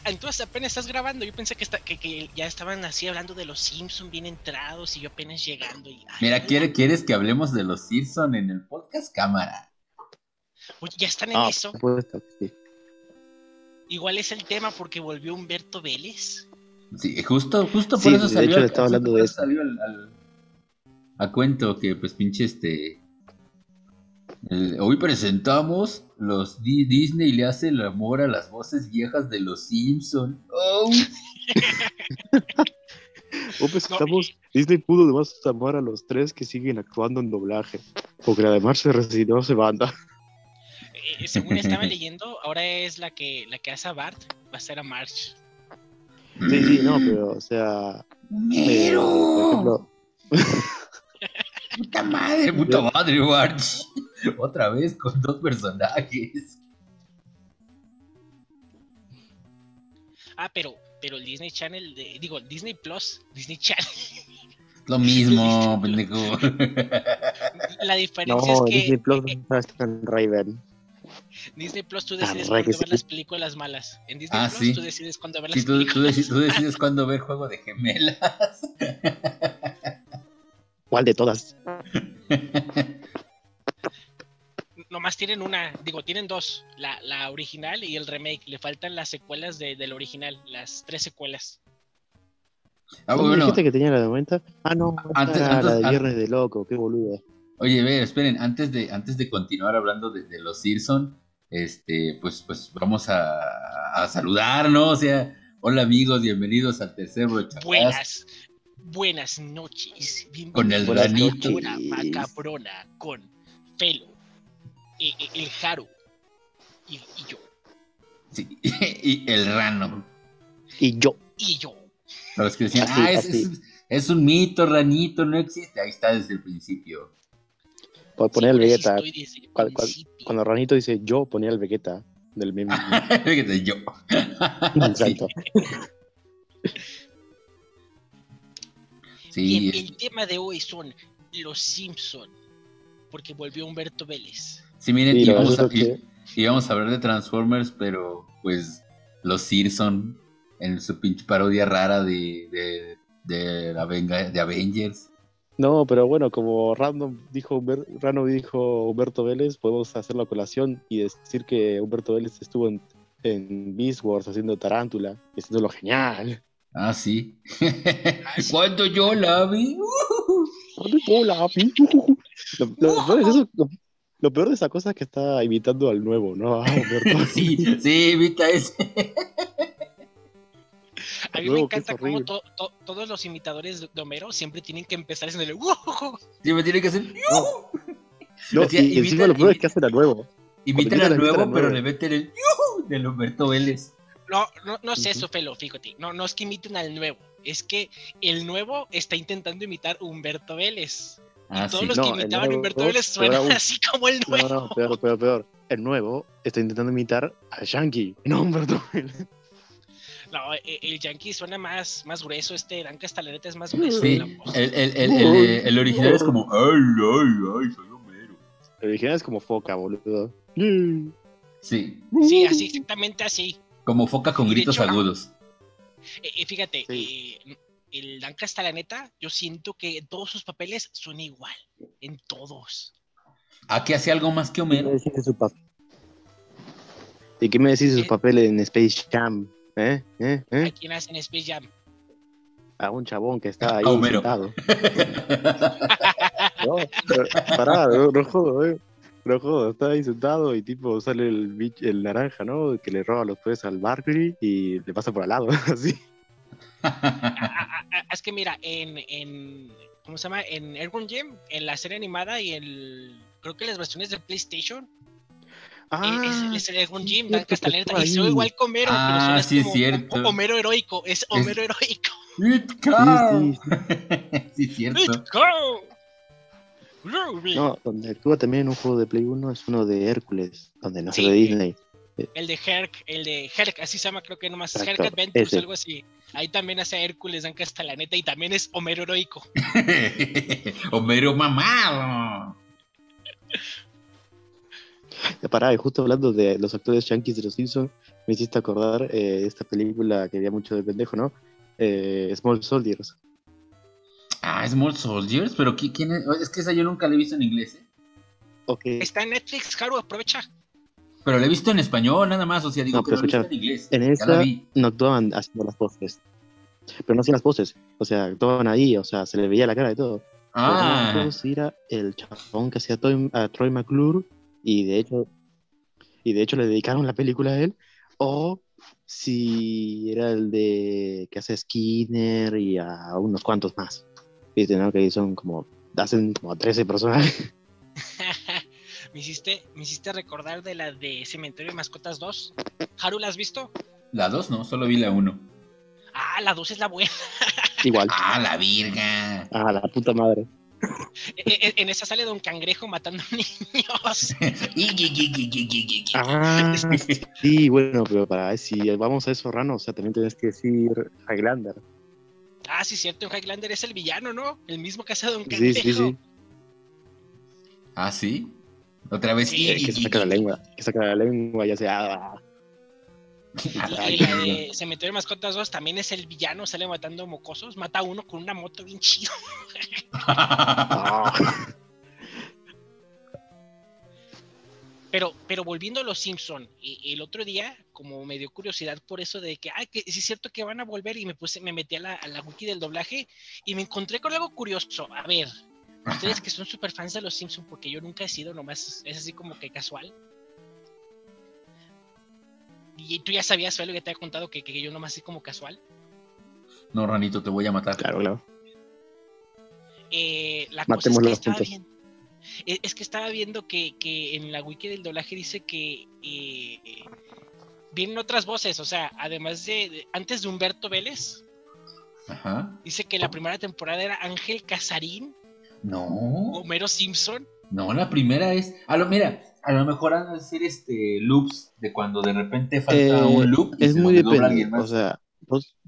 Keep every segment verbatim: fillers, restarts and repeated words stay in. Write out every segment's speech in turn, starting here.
entonces apenas estás grabando. Yo pensé que, está, que, que ya estaban así hablando de los Simpsons bien entrados y yo apenas llegando. Y, ay, Mira, ¿quiere, ¿quieres que hablemos de los Simpson en el podcast? Cámara. Oye, ya están en Ah, eso. por supuesto que sí. Igual es el tema porque volvió Humberto Vélez. Sí, justo, justo Sí, por eso de salió, hecho, al- estaba justo hablando por de eso eso. salió al, al- a cuento que pues pinche este... el- hoy presentamos los Di- Disney le hace el amor a las voces viejas de los Simpson. Oh. Oh, pues No, estamos. Disney pudo además amar a los tres que siguen actuando en doblaje. Porque además se recibió se banda. eh, según estaba leyendo, ahora es la que la que hace a Bart, va a ser a Marge. Sí, sí, no, pero, o sea. Eh, por ejemplo. Puta madre, puta madre, Marge. Otra vez con dos personajes. Ah, pero, pero el Disney Channel, de, digo, Disney Plus, Disney Channel. Lo mismo, pendejo. La diferencia No, es que Disney Plus eh, está en Raven. Disney Plus tú decides Arre, que cuándo ver sí. las películas malas. En Disney Ah, Plus sí. tú decides cuándo ver Sí, las tú, tú, películas deci- tú decides cuándo ver Juego de Gemelas. ¿Cuál de todas? Nomás tienen una, digo, tienen dos, la, la original y el remake. Le faltan las secuelas de, del original, las tres secuelas. Ah, ¿No me bueno. dijiste que tenía la de noventa? Ah, no, esa Antes- era antes- la de an- Viernes de Loco, qué boludo. Oye, ve, esperen, antes de, antes de continuar hablando de, de los Simpson, este, pues, pues vamos a, a saludar, ¿no? O sea, hola amigos, bienvenidos al tercer Brochacast. Buenas, buenas noches. Con el Bienvenidos a ranito. Hora Macabrona con Felo, eh, eh, el Jaro y, y yo. Sí, y el rano. Y yo. Y yo. Para los que decían, Así, ah, es, así. es, es un mito, ranito, no existe. Ahí está desde el principio. Por poner el Siempre Vegeta. estoy desde el Cual- cual- principio. Cuando Ranito dice yo, ponía el Vegeta del meme. Fíjate, yo. Exacto. Sí, Bien, sí, el tema de hoy son los Simpson, porque volvió Humberto Vélez. sí, miren, Sí, lo íbamos, a, gracioso í- íbamos a hablar de Transformers, pero pues los Simpson en su pinche parodia rara de, de, de, la venga- de Avengers. No, pero bueno, como Random dijo, Humber- Rano dijo Humberto Vélez, podemos hacer la colación y decir que Humberto Vélez estuvo en, en Beast Wars haciendo Tarántula, y haciéndolo genial. Ah, sí. Cuando yo la vi. Hola, pi. Lo, lo peor es eso, lo, lo peor de esa cosa es que está imitando al nuevo, ¿no? A Humberto. Sí, sí, evita ese. A mí Luego, me que es encanta cómo horrible. to- to- todos los imitadores de Homero siempre tienen que empezar haciendo el ¡wow! Sí, me tiene que hacer. No, O sea, y encima imita- lo peor es imita- que hacen al nuevo. Imitan Cuando al imitan nuevo, al pero nuevo. le meten el ¡yujú! Del Humberto Vélez. No, no, no sé Ujú. eso, Felo, fíjate. No, no es que imiten al nuevo. Es que el nuevo está intentando imitar a Humberto Vélez. Ah, y todos sí. los No, que el imitaban a nuevo, Humberto Vélez peor suenan aún. así como el No, nuevo. no, peor, peor, peor. El nuevo está intentando imitar a Yankee, no a Humberto Vélez. No, e- el Yankee suena más, más grueso. Este Dan Castellaneta es más grueso. Sí, la voz. el, el, el, el, el- el original es como. ¡Ay, ay, ay! Soy Homero. El original es como foca, boludo. Sí, Sí, así, exactamente así. como foca con Y de gritos hecho, agudos. Eh, eh, fíjate, Sí. eh, el Dan Castellaneta, yo siento que en todos sus papeles son igual. En todos. ¿A qué hace algo más que ¿Qué me Homero? decís de su papel? ¿Y qué me decís de sus Eh. papeles en Space Jam? ¿Eh? ¿Eh? ¿A ¿Eh? quién hacen Space Jam? A un chabón que está ahí A Homero. sentado. No, pero, pará, no, no jodo, eh. No jodo, está ahí sentado y tipo sale el, bich- el naranja, ¿no? Que le roba los poderes al Barkley y le pasa por al lado, así. Ah, ah, ah, es que mira, en, en ¿cómo se llama? En Airborne Gym, en la serie animada y el creo que las versiones de PlayStation, Ah, eh, es, es el Airborne sí, Gym, Dan cierto, que Castellaneta, estaba y soy ahí. igual que Homero, Ah, pero suena sí, es como cierto. Homero heroico, es Homero heroico. It Sí, counts. sí, Sí, es cierto. Let's go. Ruby. No, donde actúa también en un juego de Play uno es uno de Hércules, donde no Sí. es de Disney. El de Herc, el de Herc, así se llama, creo que nomás es Herc Exacto, Adventures, ese. algo así. Ahí también hace a Hércules, Dan Castellaneta, y también es Homero heroico. Homero mamado. Pará, y justo hablando de los actores yankees de los Simpsons, me hiciste acordar eh, esta película que había mucho de pendejo, ¿no? Eh, Small Soldiers. Ah, Small Soldiers, pero ¿qui- ¿quién es? Es que esa yo nunca la he visto en inglés, ¿eh? Ok. Está en Netflix, Haru, aprovecha. Pero la he visto en español, nada más, o sea, digo No, que pero no la he visto escucha, en inglés. en Ya la esa vi. no actuaban haciendo las voces, pero no hacían las voces, o sea, actuaban ahí, o sea, se le veía la cara y todo. Pero no me acuerdo Ah, si era el chabón que hacía Troy, a Troy McClure, y de hecho, y de hecho le dedicaron la película a él, o si era el de que hace Skinner y a unos cuantos más. Viste, ¿no? Que son como, hacen como trece personajes. me, hiciste, me hiciste recordar de la de Cementerio de Mascotas dos. Haru, ¿la has visto? la dos no, solo vi la uno. Ah, la dos es la buena. Igual. Ah, la virga. Ah, la puta madre. En, en esa sale Don Cangrejo matando niños. Ah, sí, bueno, pero para si vamos a eso, Rano, o sea, también tienes que decir Highlander. Ah, sí, cierto, en Highlander es el villano, ¿no? El mismo que hace a Don Sí, Cangrejo. sí, sí. Ah, ¿sí? Otra vez. Sí, Eh, que saca la lengua, que saca la lengua, ya sea. Y, y la de Cementerio de Mascotas dos también es el villano, sale matando mocosos, mata a uno con una moto bien chido. Ah. Pero, pero volviendo a los Simpson, el otro día, como me dio curiosidad por eso de que, ay, que sí es cierto que van a volver, y me puse, me metí a la, a la wiki del doblaje y me encontré con algo curioso. A ver, ustedes que son súper fans de los Simpson, porque yo nunca he sido, nomás es así como que casual. Y tú ya sabías, Felo, que te había contado que, que yo nomás así como casual. No, Ranito, te voy a matar. Claro, claro. Eh, la Matémoslo cosa es que estaba juntos. viendo, es, es que estaba viendo que, que en la wiki del doblaje dice que eh, vienen otras voces, o sea, además de, de antes de Humberto Vélez, Ajá. dice que la primera temporada era Ángel Casarín, No. Homero Simpson. No, la primera es. A lo, mira, a lo mejor han de hacer este loops de cuando de repente falta Eh, un loop y es se muy lo dobla depende, alguien o más. sea, vos,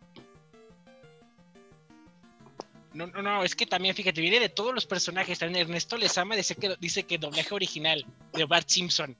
No, no, no, es que también, fíjate, viene de todos los personajes. También Ernesto Lezama dice que, dice que doblaje original de Bart Simpson.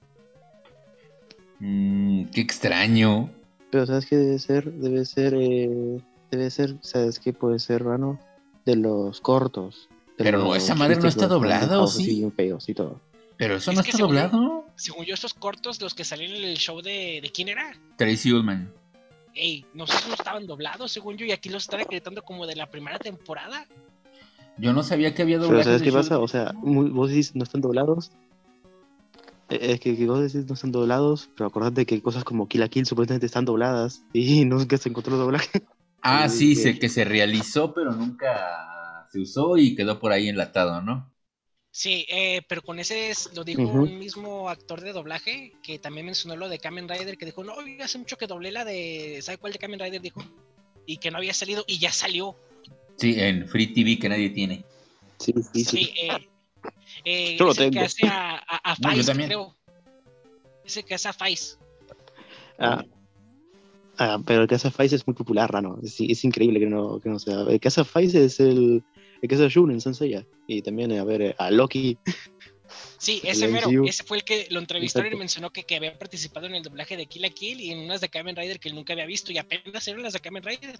Mm, qué extraño. pero ¿sabes qué debe ser? Debe ser, eh, debe ser, ¿sabes qué puede ser, Rano? De los cortos. De Pero no, los, esa madre viste no que está los han doblada, ¿o dibujado así sí? bien feos y todo. Pero eso Es no que está según yo- doblado. Según yo, esos cortos, los que salían en el show de, ¿de quién era? Tracy Ullman. Ey, no sé si no estaban doblados, según yo, y aquí los están acreditando como de la primera temporada. Yo no sabía que había Pero doblajes ¿sabes de qué show pasa? de- O sea, muy- vos decís no están doblados. Eh, Es que, que vos decís no están doblados, pero acordate que cosas como Kill la Kill supuestamente están dobladas y nunca se encontró el doblaje. Ah, Así sí, que- sé que se realizó, pero nunca se usó y quedó por ahí enlatado, ¿no? Sí, eh, pero con ese es- lo dijo Ujú. un mismo actor de doblaje que también mencionó lo de Kamen Rider, que dijo, no, yo hace mucho que doblé la de, ¿sabe cuál de Kamen Rider? Dijo, y que no había salido, y ya salió. Sí, en Free T V que nadie tiene. Sí, sí, sí. Sí, eh, eh, Yo lo es el que tengo. hace a, a, a No, yo Faiz, también. creo. Es el que hace a Faiz. Ah, ah, pero el Casa Faiz es muy popular, Rano. Es, es increíble que no, que no sea. El Casa Faiz es el, el que hace a Jun en Saint Seiya. Y también, a ver, a Loki. Sí, ese El mero, M C U. ese fue el que lo entrevistaron Exacto. y mencionó que, que había participado en el doblaje de Kill la Kill y en unas de Kamen Rider que él nunca había visto, y apenas eran las de Kamen Rider.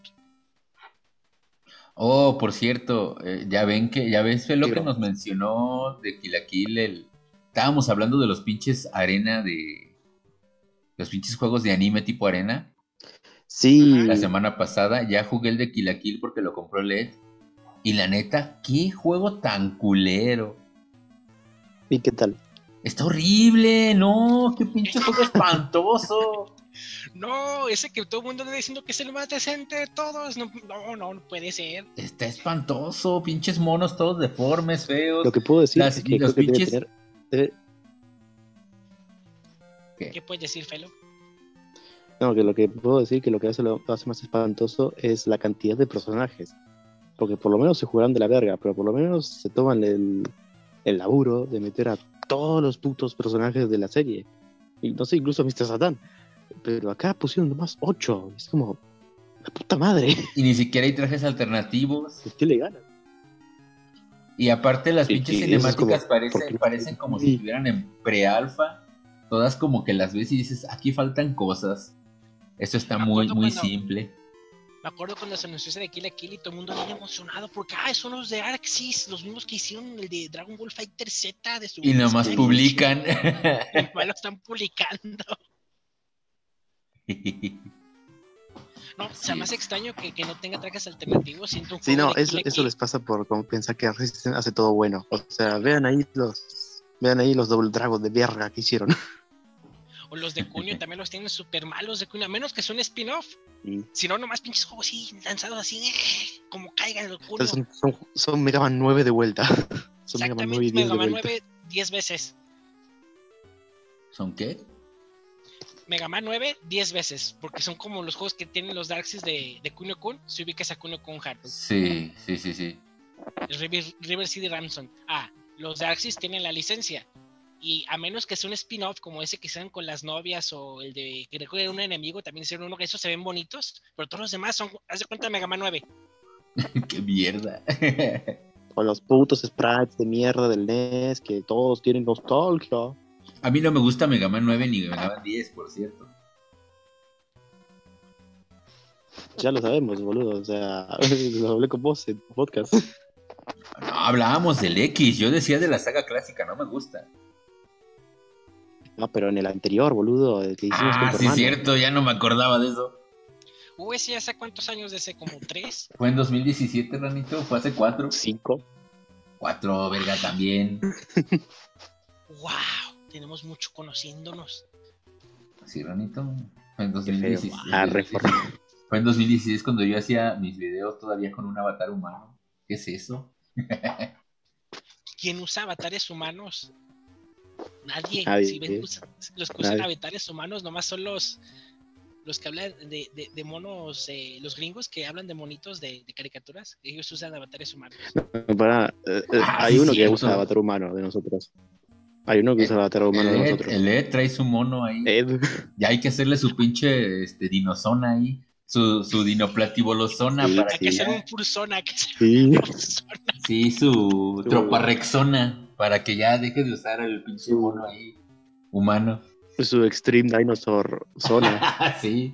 Oh, por cierto, eh, ya ven que, ya ves, fue lo Sí, que bro. nos mencionó de Kill la Kill, el... Estábamos hablando de los pinches arena de... Los pinches juegos de anime tipo arena. Sí. La semana pasada ya jugué el de Kill la Kill porque lo compró L E D. Y la neta, qué juego tan culero. ¿Y qué tal? Está horrible, no, qué pinche juego espantoso. No, ese que todo el mundo anda diciendo que es el más decente de todos. No, no, no, no puede ser. Está espantoso, pinches monos todos deformes, feos. Lo que puedo decir Las- es que los creo que debe pinches- tener. debe- ¿Qué? ¿Qué puedes decir, Felo? no, que lo que puedo decir que lo que hace lo hace más espantoso es la cantidad de personajes. Porque por lo menos se juegan de la verga, pero por lo menos se toman el, el laburo de meter a todos los putos personajes de la serie. Y no sé, incluso a mister Satan. Pero acá pusieron nomás ocho. Es como, la puta madre. Y ni siquiera hay trajes alternativos. ¿Qué le ganan? Y aparte las Y- pinches y eso es cinemáticas como, parece- ¿por qué? parecen como si Sí. estuvieran en pre-alfa. Todas como que las ves y dices, aquí faltan cosas. Esto está Me muy, acuerdo muy cuando- simple. Me acuerdo cuando se anunció ese de Kill la Kill y todo el mundo bien emocionado porque, ah, son los de Arxis, los mismos que hicieron el de Dragon Ball Fighter Z de su Y nomás Sky publican. y nomás lo están publicando. No, o sea, Así más es. extraño que, que no tenga trajes alternativos. Siento un Sí, juego no, de eso, Kill la eso Kill. les pasa por como pensar que Resistance hace todo bueno. O sea, vean ahí los, vean ahí los Double Dragons de verga que hicieron. O los de Kunio también los tienen súper malos de Kunio, a menos que sea un spin-off. Y, Si no, nomás pinches juegos así, lanzados así, eh, como caigan los o Kunio. sea, son, son, son Mega Man nueve de vuelta. Son Mega Man nueve y Exactamente, diez Mega de Man vuelta. nueve, diez veces. ¿Son qué? Mega Man nueve, diez veces. Porque son como los juegos que tienen los Darkseid de, de Kunio Kun. Si ubicas a Kunio Kun Hard. Sí, sí, sí, sí. River, River City Ransom. Ah, los Darkseid tienen la licencia. Y a menos que sea un spin-off como ese que hicieron con las novias o el de que recuerda un enemigo, también hicieron uno que esos se ven bonitos, pero todos los demás son, haz de cuenta, Mega Man nueve. Qué mierda. O los putos sprites de mierda del N E S que todos tienen nostalgia. A mí no me gusta Mega Man nueve ni Mega Man diez, por cierto. Ya lo sabemos, boludo. O sea, lo hablé con vos en tu podcast. No, hablábamos del X, yo decía de la saga clásica, no me gusta. No, pero en el anterior, boludo, el que hicimos con Ah, tu sí, hermano. cierto, ya no me acordaba de eso. Uh, ese ya hace cuántos años de ese, como tres. Fue en dos mil diecisiete, Ranito, fue hace cuatro. Cinco. Cuatro, verga, también. ¡Wow! Tenemos mucho conociéndonos. Sí, Ranito. Fue en Qué feo. dos mil dieciséis. Ah, reforma. Fue en dos mil dieciséis cuando yo hacía mis videos todavía con un avatar humano. ¿Qué es eso? ¿Quién usa avatares humanos? Nadie. Nadie. Si ven usa- los que usan Nadie. avatares humanos, nomás son los, los que hablan de, de, de monos, eh, los gringos que hablan de monitos de, de caricaturas. Ellos usan avatares humanos. Para, eh, eh, Ah, hay sí, uno que cierto. usa avatar humano de nosotros. Hay uno que usa avatar humano El de Ed, nosotros. el Ed trae su mono ahí. Ed. Ya hay que hacerle su pinche este, dinosona ahí. Su, su dinoplatibolosona Sí, para Hay que que hacer ya- un Fursona. Hay que hacer Sí. un Fursona. Sí, su Su- troparrexona para que ya deje de usar el pinche Su- mono ahí humano. Su Extreme Dinosaur Zona. Sí.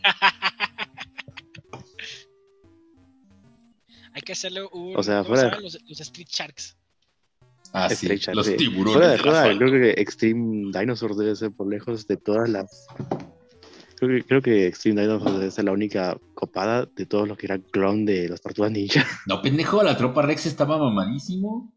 Hay que hacerle un. O sea, ¿cómo se fuera- llaman? Los, los Street Sharks. Ah, sí. Street Shark, Los sí. tiburones Fuera de del joda, asfalto. creo que Extreme Dinosaur debe ser por lejos de todas las. Creo que, creo que Extreme Dinosaur debe ser la única copada de todos los que eran clon de las tortugas ninja. No, pendejo, la tropa Rex estaba mamadísimo.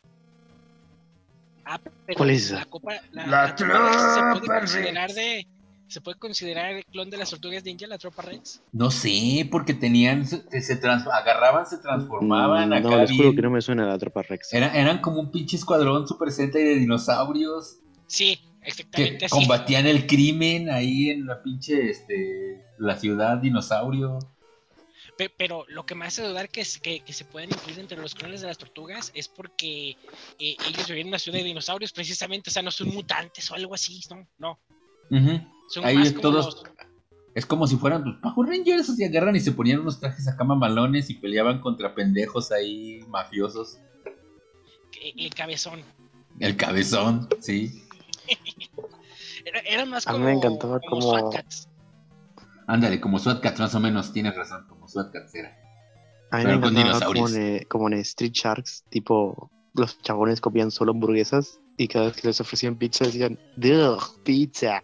Ah, pero ¿Cuál es esa? La copa. La, La la tropa Rex se puede Tropa considerar Rex. de. ¿Se puede considerar el clon de las tortugas ninja, la tropa Rex? No sé, porque tenían, se, se trans- agarraban, se transformaban Mm, acá no, les juro bien. que no me suena la tropa Rex. Era- eran como un pinche escuadrón Super Sentai de dinosaurios Sí, que exactamente así. combatían el crimen ahí en la pinche, este, la ciudad dinosaurio. Pe- Pero lo que me hace dudar que, es- que, que se pueden incluir entre los clones de las tortugas es porque eh, ellos vivían en una ciudad de dinosaurios precisamente, o sea, no son mutantes o algo así, no, no. Ujú. Son Ahí más es como todos- los- Es como si fueran los Power Rangers, o sea, agarran y se ponían unos trajes acá mamalones y peleaban contra pendejos ahí mafiosos. el cabezón. El cabezón, sí. Era, eran más A mí como, me encantaba como como- SWAT Cats. Ándale, como SWAT Cats, más o menos, tienes razón, como SWAT Cats era. A mí Pero me con encantaba como dinosaurios. en, como en Street Sharks, tipo, los chabones comían solo hamburguesas y cada vez que les ofrecían pizza decían, ¡Duh, pizza!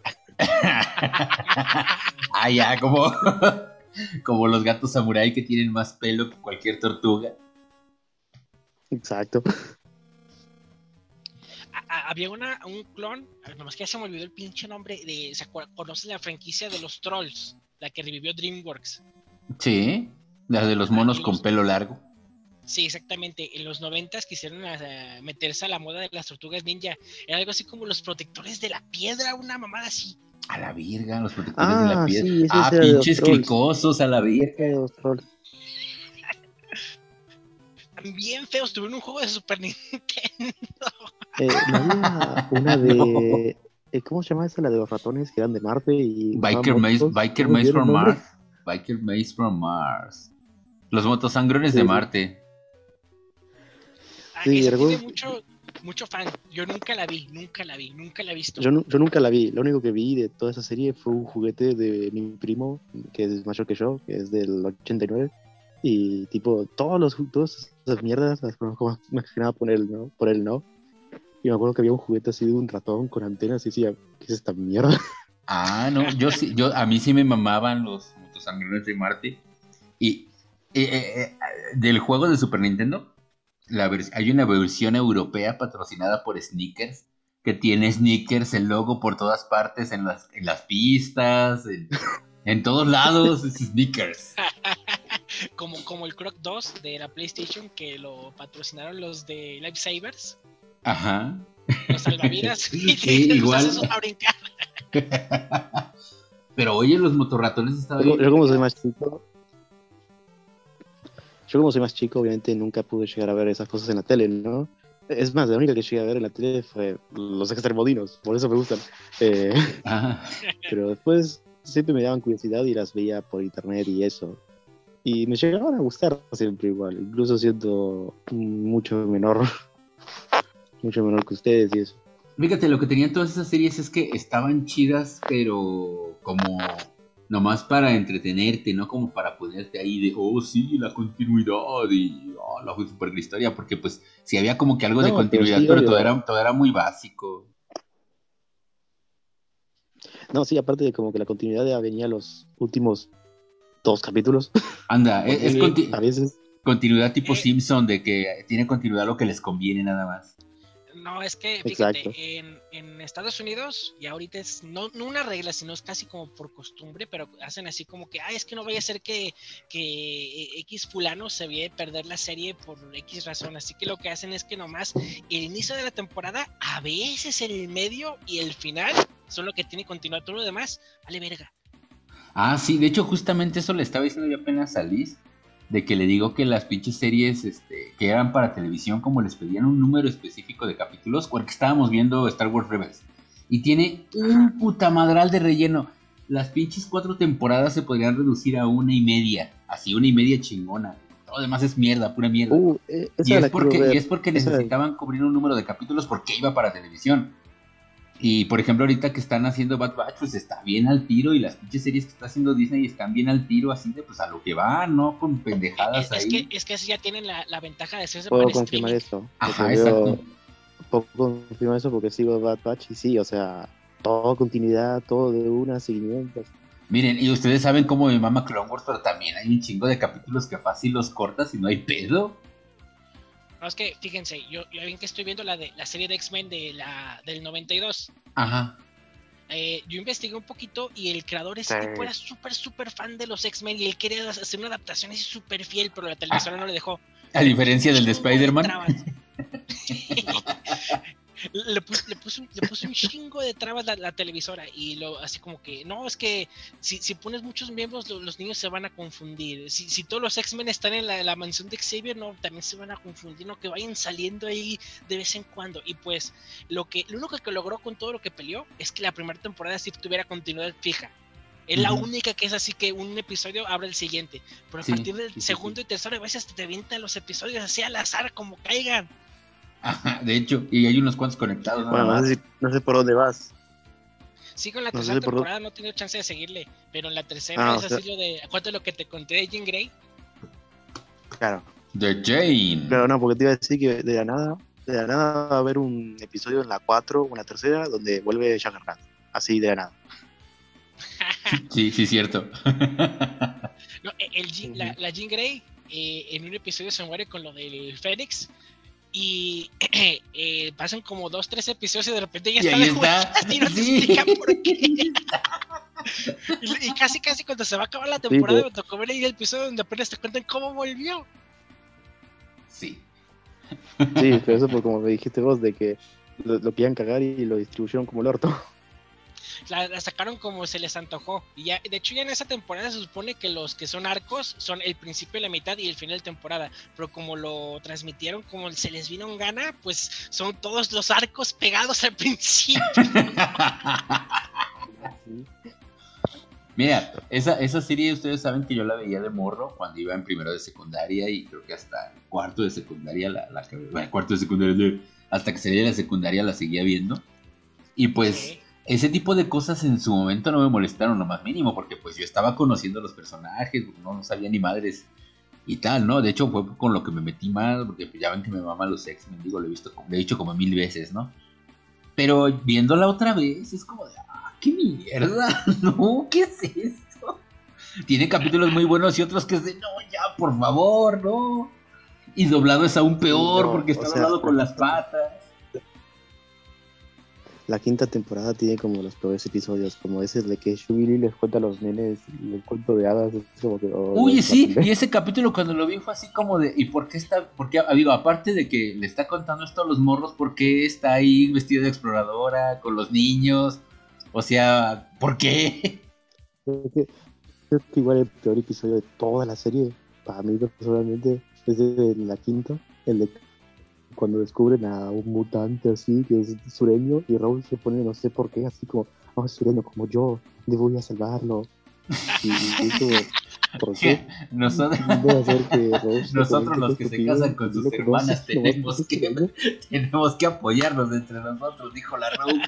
Ah, ya, como, como los gatos samurái que tienen más pelo que cualquier tortuga. Exacto. A- a- había una, un clon, a ver, nomás que ya se me olvidó el pinche nombre, de, ¿se acuer- ¿conoces la franquicia de los Trolls? La que revivió DreamWorks. Sí, la de los monos con pelo largo. Sí, exactamente. En los noventas quisieron eh, meterse a la moda de las tortugas ninja. Era algo así como los protectores de la piedra, una mamada así. A la virga, los protectores de la Ah, piedra. sí, ese ah, era de los pinches trolls. cricosos, a la virga. Los trolls. También feos, tuvieron un juego de Super Nintendo. Eh, ¿no había una de... eh, ¿Cómo se llama esa? La de los ratones que eran de Marte y... Biker usaban Maze, motos. Biker ¿Cómo Maze era el from nombre? Mars. Biker Maze from Mars. Los motosangrones Sí, de sí. Marte. Ah, Sí, ese recuerdo- tiene mucho, mucho fan. Yo nunca la vi, nunca la vi, nunca la he visto. Yo, nu- yo nunca la vi. Lo único que vi de toda esa serie fue un juguete de mi primo, que es mayor que yo, que es del ochenta y nueve. Y tipo, todos los ju- todas esas mierdas las conozco más, más que nada por él, ¿no? Por él, ¿no? Y me acuerdo que había un juguete así de un ratón con antenas y decía, ¿qué es esta mierda? Ah, no, yo sí, yo, a mí sí me mamaban los motosanguinones de Marte. Y eh, eh, eh, del juego de Super Nintendo, la vers- hay una versión europea patrocinada por Snickers, que tiene Snickers, el logo por todas partes, en las, en las pistas, en, en todos lados, es Snickers. Como, como el Croc dos de la PlayStation, que lo patrocinaron los de Lifesavers, Ajá. los salvavidas, y Sí, los igual. haces para brincar. Pero oye, los motorratones estaban Yo, bien. yo como soy más chico, yo como soy más chico, obviamente nunca pude llegar a ver esas cosas en la tele, ¿no? Es más, la única que llegué a ver en la tele fue los extremodinos, por eso me gustan. Eh, Ajá. pero después siempre me daban curiosidad y las veía por internet y eso. Y me llegaban a gustar siempre igual, incluso siendo mucho menor, mucho menor que ustedes y eso. Fíjate, lo que tenían todas esas series es que estaban chidas, pero como nomás para entretenerte, no como para ponerte ahí de, oh, sí, la continuidad y oh, la super historia, porque pues sí había como que algo de No, pero continuidad, sí, pero todo obvio. era, todo era muy básico. No, sí, aparte de como que la continuidad ya venía los últimos dos capítulos. Anda, es, es Sí. conti- A veces. continuidad tipo Eh. Simpson, de que tiene continuidad lo que les conviene nada más. No, es que, fíjate, Exacto. en, en Estados Unidos, y ahorita es no, no una regla, sino es casi como por costumbre, pero hacen así como que, ah, es que no vaya a ser que, que X fulano se vaya a perder la serie por X razón. Así que lo que hacen es que nomás el inicio de la temporada, a veces el medio y el final son lo que tiene que continuar. Todo lo demás, vale verga. Ah, sí, de hecho justamente eso le estaba diciendo yo apenas a Liz, de que le digo que las pinches series este, que eran para televisión, como les pedían un número específico de capítulos, porque estábamos viendo Star Wars Rebels, y tiene un puta madral de relleno. Las pinches cuatro temporadas se podrían reducir a una y media, así una y media chingona. Todo lo demás es mierda, pura mierda. Uh, eh, esa y, la es quiero porque, ver. y es porque Esa- necesitaban cubrir un número de capítulos porque iba para televisión. Y por ejemplo, ahorita que están haciendo Bad Batch, pues está bien al tiro. Y las pinches series que está haciendo Disney están bien al tiro, así de pues a lo que va, ¿no? Con pendejadas Es, es ahí. que, es que así ya tienen la, la ventaja de hacerse Puedo para confirmar streaming. eso. Ajá, porque exacto. yo puedo confirmar eso porque sigo Bad Batch y sí, o sea, todo continuidad, todo de una, seguimientos. Miren, y ustedes saben cómo me mama Clone Wars, pero también hay un chingo de capítulos que fácil los cortas y no hay pedo. No, es que, fíjense, yo, yo bien que estoy viendo la de la serie de X-Men de la, del noventa y dos. Ajá. Eh, yo investigué un poquito y el creador ese Sí. tipo era súper, súper fan de los X-Men y él quería hacer una adaptación así súper fiel, pero la televisora no le dejó. A diferencia del de Chingo Spider-Man. trabas. le, puso, le, puso, le puso un chingo de trabas la, la televisora y lo así como que, no, es que si, si pones muchos miembros, lo, los niños se van a confundir. Si, si todos los X-Men están en la, la mansión de Xavier, no, también se van a confundir, no, que vayan saliendo ahí de vez en cuando. Y pues, lo que lo único que logró con todo lo que peleó es que la primera temporada sí tuviera continuidad fija. Es la Ujú. única que es así que un episodio abre el siguiente. Pero a Sí, partir del sí, sí, segundo sí. y tercero, a veces te avientan los episodios así al azar, como caigan. Ajá, de hecho, y hay unos cuantos conectados nada Bueno, no más. sé, si- no sé por dónde vas. Sí, con la No tercera sé por temporada no he tenido chance de seguirle, pero en la tercera Ah, es o sea- así lo de, acuérdate lo que te conté de Jean Grey. Claro. De Jane. Claro, no, porque te iba a decir que de la nada, de la nada va a haber un episodio en la cuatro o en la tercera donde vuelve Jagger Rat. Así de la nada. Sí, sí, cierto. No, el, Jean- la, la Jean Grey eh, en un episodio se muere con lo del Fénix y eh, pasan como dos, tres episodios y de repente ya Y está ahí de está. vuelta y no te Sí. explican por qué. y, y casi, casi cuando se va a acabar la temporada pues. me tocó ver ahí el episodio donde apenas te cuentan cómo volvió. Sí. Sí, pero eso por como me dijiste vos, de que lo, lo querían cagar y lo distribuyeron como el orto. La, la sacaron como se les antojó. Y ya, de hecho, ya en esa temporada se supone que los que son arcos son el principio, la mitad y el final de temporada. Pero como lo transmitieron, como se les vino en gana, pues son todos los arcos pegados al principio. Mira, esa, esa serie ustedes saben que yo la veía de morro cuando iba en primero de secundaria y creo que hasta en cuarto de secundaria la, la acabé. Bueno, cuarto de secundaria de, hasta que salí de la secundaria la seguía viendo. Y pues Sí. ese tipo de cosas en su momento no me molestaron lo más mínimo, porque pues yo estaba conociendo los personajes, no, no sabía ni madres y tal, ¿no? De hecho fue con lo que me metí más, porque pues, ya ven que me mama los X-Men, digo, lo he visto, como- lo he dicho como mil veces, ¿no? Pero viéndola otra vez es como de, ah, qué mierda, no, ¿qué es esto? Tiene capítulos muy buenos y otros que es de, no, ya, por favor, no. Y doblado es aún Sí, peor no, porque o está sea, doblado con la las quinta, patas. la quinta temporada tiene como los peores episodios, como ese de que Shubiri les cuenta a los nenes el cuento de hadas, es como que, oh, no, Uy, es una sí, y pendeja. ese capítulo cuando lo vi fue así como de, ¿y por qué está, por qué, ah, digo, aparte de que le está contando esto a los morros, ¿por qué está ahí vestido de exploradora con los niños? O sea, ¿por qué? Creo que, creo que igual el peor episodio de toda la serie, para mí personalmente, es de la quinta, el de cuando descubren a un mutante así, que es sureño, y Raúl se pone, no sé por qué, así como, oh, es sureño como yo, debo ir a salvarlo. Y, y es como, ¿por qué? Nosotros, No va a ser que Raúl se nosotros conecte los con que su se tío casan y con no sus lo conoce, hermanas nomás porque tenemos es que, sureño. tenemos que apoyarnos entre nosotros, dijo la Rogue.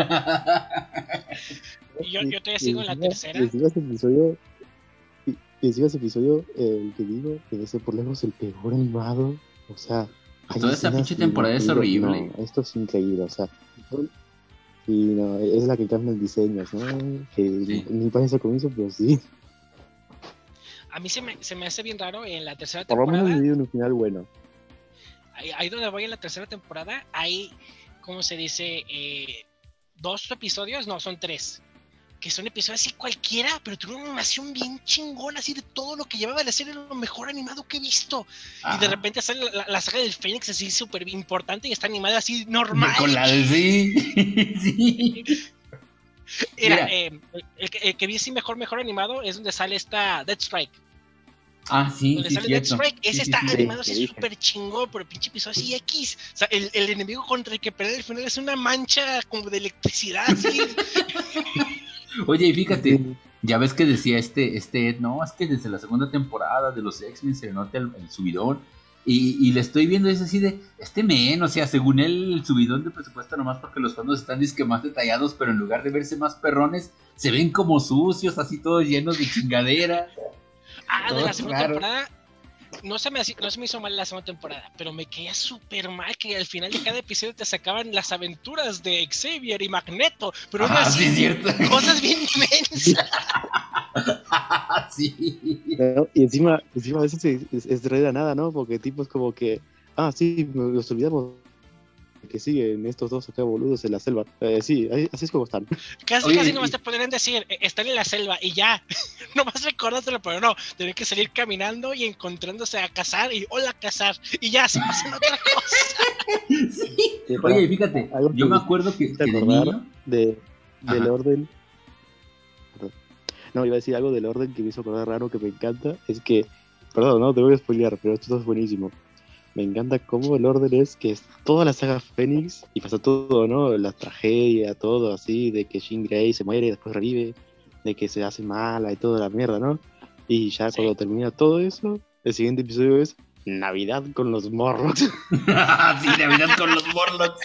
Yo, Y, yo todavía y sigo en la encima, y tercera. encima ese episodio, y, y encima ese episodio, eh, el que digo, debe ser por lejos el peor animado. O sea, Pues hay toda esa escenas pinche que, temporada que es digo, horrible. no, esto es increíble. O sea, son- y no, es la que cambia el diseño, ¿no? Que ni, Sí. ni parece al comienzo, pero sí. A mí se me, se me hace bien raro en la tercera Por lo menos temporada. le dieron un final bueno. Ahí, ahí donde voy en la tercera temporada, hay, ¿cómo se dice? Eh, dos episodios, no, son tres. Que son episodios así cualquiera, pero tiene una animación bien chingona, así de todo lo que llevaba la serie, lo mejor animado que he visto. Y de Ajá. repente sale la, la saga del Fénix así súper importante y está animada así De- normal. Con la de sí. Sí. Era, Mira. eh, el, que- el que vi así mejor, mejor animado es donde sale esta Deathstrike. Ah, sí, Donde sí, sale cierto. Deathstrike, Sí, ese sí, está sí. animado Sí, así sí. súper chingón, pero pinche episodio así X. O sea, el, el enemigo contra el que pelea al final es una mancha como de electricidad, así. Oye, y fíjate, Sí. ya ves que decía este, este Ed, no, es que desde la segunda temporada de los X-Men se le nota el, el subidón. Y, y le estoy viendo, es así de, este men, o sea, según él, el subidón de presupuesto nomás porque los fondos están disque más detallados, pero en lugar de verse más perrones, se ven como sucios, así todos llenos de chingadera. Ah, de Todo la segunda raro. temporada. No se, me, haci- no se me hizo mal la segunda temporada, pero me caía súper mal que al final de cada episodio te sacaban las aventuras de Xavier y Magneto, pero aún Ah, así, sí, es cierto. cosas bien inmensas. Sí. ¿No? Y encima, encima a veces es, es, es de la nada, ¿no? Porque tipo es como que, ah, sí, nos olvidamos que siguen estos dos acá boludos en la selva. Eh, sí, ahí- así es como están. Casi, Oye, casi nomás y- te podrían decir, eh, están en la selva y ya. Nomás recordártelo, pero no. Tienen que salir caminando y encontrándose a cazar y hola cazar. Y ya, se pasan a otra cosa. Sí. Sí, Oye, fíjate, algo que yo me me acuerdo que, hiciste que de acordar niño. de, del Ajá. orden. Perdón. No, iba a decir algo del orden que me hizo acordar raro que me encanta. Es que, perdón, no te voy a spoilear, pero esto es buenísimo. Me encanta cómo el orden es que es toda la saga Fénix y pasa todo, ¿no? La tragedia, todo así, de que Jean Grey se muere y después revive, de que se hace mala y toda la mierda, ¿no? Y ya Sí. cuando termina todo eso, el siguiente episodio es Navidad con los Morlocks. Sí, Navidad con los Morlocks.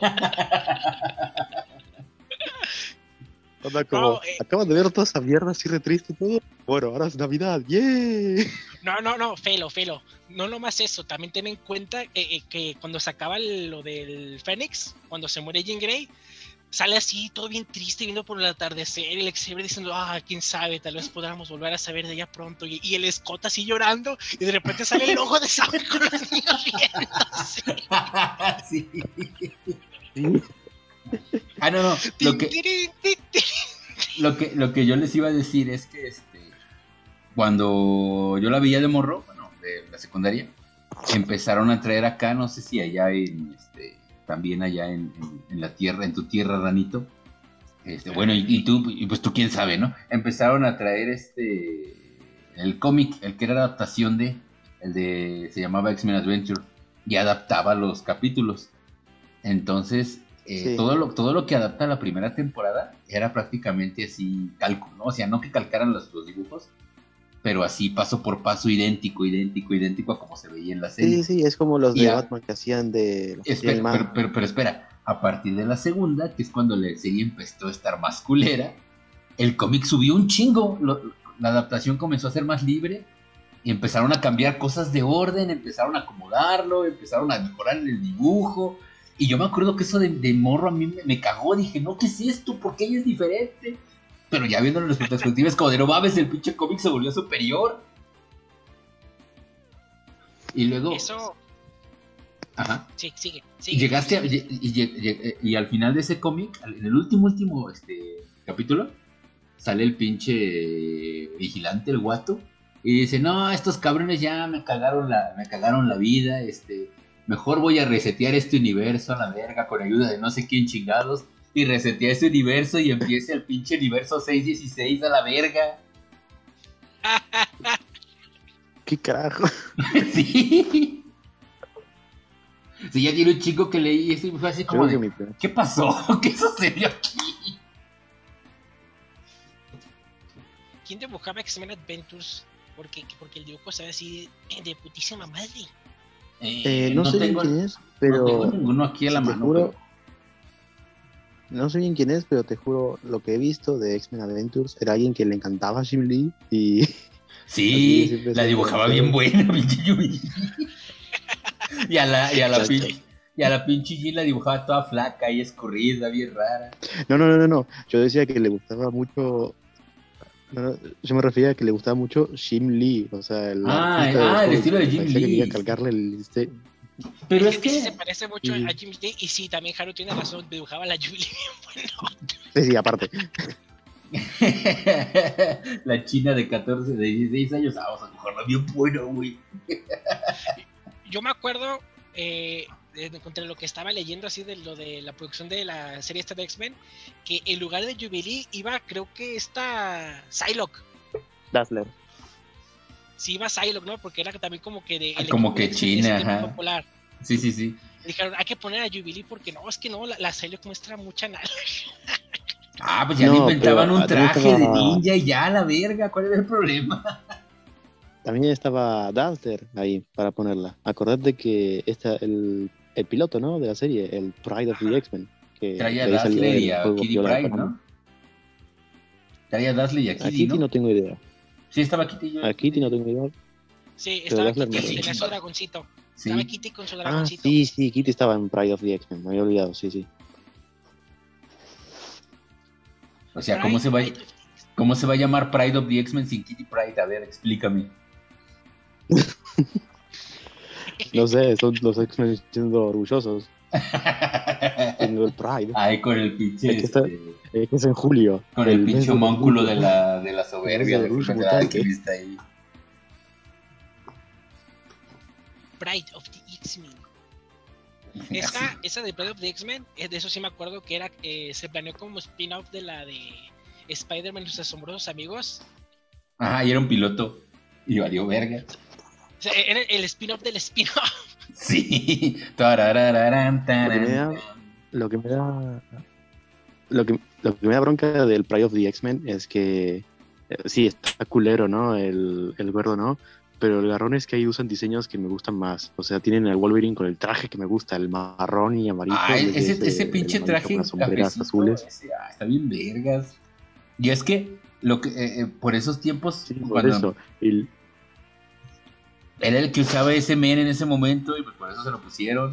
Onda como, No, eh. acaban de ver toda esa mierda así re triste y todo. Bueno, ahora es Navidad, ¡yeah! No, no, no, Felo, Felo. No nomás eso, también ten en cuenta eh, eh, que cuando se acaba lo del Fénix, cuando se muere Jean Grey, sale así, todo bien triste, viendo por el atardecer, y el Xavier diciendo, ah, quién sabe, tal vez podamos volver a saber de ella pronto, y, y el Scott así llorando, y de repente sale el logo de Sam con los niños riendo. Sí. Sí. Ah, no, no. Lo que, Tin, tirin, tin, tin. lo que, lo que yo les iba a decir es que este, cuando yo la veía de morro, bueno, de la secundaria, empezaron a traer acá, no sé si allá en, este, también allá en, en, en la tierra, en tu tierra, Ranito. Este, bueno, y, y tú, y pues tú quién sabe, ¿no? Empezaron a traer este, el cómic, el que era adaptación de, el de, se llamaba X-Men Adventure, y adaptaba los capítulos. Entonces, eh, Sí. todo, lo, todo lo que adapta a la primera temporada era prácticamente así, calco, ¿no? O sea, no que calcaran los, los dibujos, pero así paso por paso, idéntico, idéntico, idéntico a como se veía en la serie. Sí, sí, es como los Y de a- Batman que hacían de... los que Espera, hacían pero, animado. pero, pero espera, a partir de la segunda, que es cuando la serie empezó a estar más culera, el cómic subió un chingo, lo- la adaptación comenzó a ser más libre y empezaron a cambiar cosas de orden, empezaron a acomodarlo, empezaron a mejorar el dibujo. Y yo me acuerdo que eso de, de morro a mí me, me cagó, dije, no, ¿qué es esto? ¿Por qué ella es diferente? Pero ya viéndolo en perspectiva es como de no mames, el pinche cómic se volvió superior. Y luego... Eso, Ajá. sí, sigue, Y sigue. llegaste a- y, y- y- y al final de ese cómic, al- en el último, último este, capítulo, sale el pinche vigilante, el guato, y dice, no, estos cabrones ya me cagaron la, me cagaron la vida, este, mejor voy a resetear este universo a la verga con ayuda de no sé quién chingados, y resetea ese universo y empieza el pinche universo seiscientos dieciséis a la verga. ¿Qué carajo? Sí. Sí, ya tiene un chico que leí eso y fue así como Creo que de, mi- ¿qué pasó? ¿Qué sucedió aquí? ¿Quién dibujaba X-Men Adventures? Porque, porque el dibujo se ve así de putísima madre. Eh, no, sé tengo, bien quién es, no pero... tengo ninguno aquí a la te mano. juro- pero- No sé bien quién es, pero te juro, lo que he visto de X-Men Adventures era alguien que le encantaba a Jim Lee y... Sí, Así es, siempre la se dibujaba encontró. bien buena, pinche Yumi. Y a la, y a la Ya pinche, estoy. y a la pinche Jean la dibujaba toda flaca y escurrida, bien rara. No, no, no, no, no. Yo decía que le gustaba mucho... no, no, yo me refería a que le gustaba mucho Jim Lee, o sea, el Ah, artista del ah, el cómic, estilo de me Jim parecía que Lee. quería cargarle el... este- Pero es, es que, sí se que... parece mucho Sí. a Jim Lee. Y sí, también Haru tiene razón, dibujaba a la Julie bien bueno. Sí, sí, aparte. La china de catorce, de dieciséis años, ah, vamos a dibujarla bien bueno, güey. Yo me acuerdo, eh, de- entre lo que estaba leyendo así de lo de la producción de la serie esta de X-Men, que en lugar de Jubilee iba, creo que esta Psylocke. Dazzler. Sí iba Psylocke, ¿no? Porque era también como que de... Ah, el como equipo que de X-Men de China, ese tiempo ajá. popular. Sí, sí, sí. Dijeron, hay que poner a Jubilee porque no, es que no, la, la Psylocke muestra mucha nalga. Ah, pues ya No, le inventaban pero un también traje de estaba- ninja y ya, la verga, ¿cuál era el problema? También estaba Dazzler ahí para ponerla. Acordate que esta, el, el piloto, ¿no? De la serie, el Pride of the Ajá. X-Men. Que Traía a de ahí salió Dazzler y el a juego Kitty Viola Pryde, Parham. ¿no? Traía a Dazzler y a A Kitty, Kitty ¿no? no tengo idea. Sí, estaba Kitty. Yo... A Kitty no tengo idea. Sí, Pero estaba Dazzler Kitty, me tenía recuerda. su dragoncito. Sí. Estaba Kitty con su Ah, dragoncito. sí, sí, Kitty estaba en Pride of the X-Men. Me había olvidado, sí, sí. O sea, ¿cómo se va, Pride of the- ¿cómo se va a llamar Pride of the X-Men sin Kitty Pryde? A ver, explícame. No sé, son los X-Men siendo orgullosos. Teniendo el Pride. Ay, con el pinche... Es que está- este, Es que es en julio. con el mes pinche de homónculo orgullo. de la, de la soberbia. El De orgullo enfermedad mutante. que está ahí. Pride of the X-Men. Esa, esa de Pride of the X-Men, eh, de eso sí me acuerdo que era, eh, se planeó como spin-off de la de Spider-Man y sus asombrosos amigos. Ajá, y era un piloto. Y valió verga. O sea, era el spin-off del spin-off. Sí. Tararararán, Lo que me da- tarán. Lo que me da. Lo que, lo que me da bronca del Pride of the X-Men es que. eh, sí, está culero, ¿no? El, el gordo, ¿no? Pero el garrón es que ahí usan diseños que me gustan más. O sea, tienen el Wolverine con el traje que me gusta, el marrón y amarillo. Ah, en vez de ese, ese pinche el amarillo traje con las sombreras cafecito, azules. ese, ah, está bien vergas. Y es que lo que eh, eh, por esos tiempos Sí, por cuando eso. Y, era el que usaba ese men en ese momento y pues por eso se lo pusieron.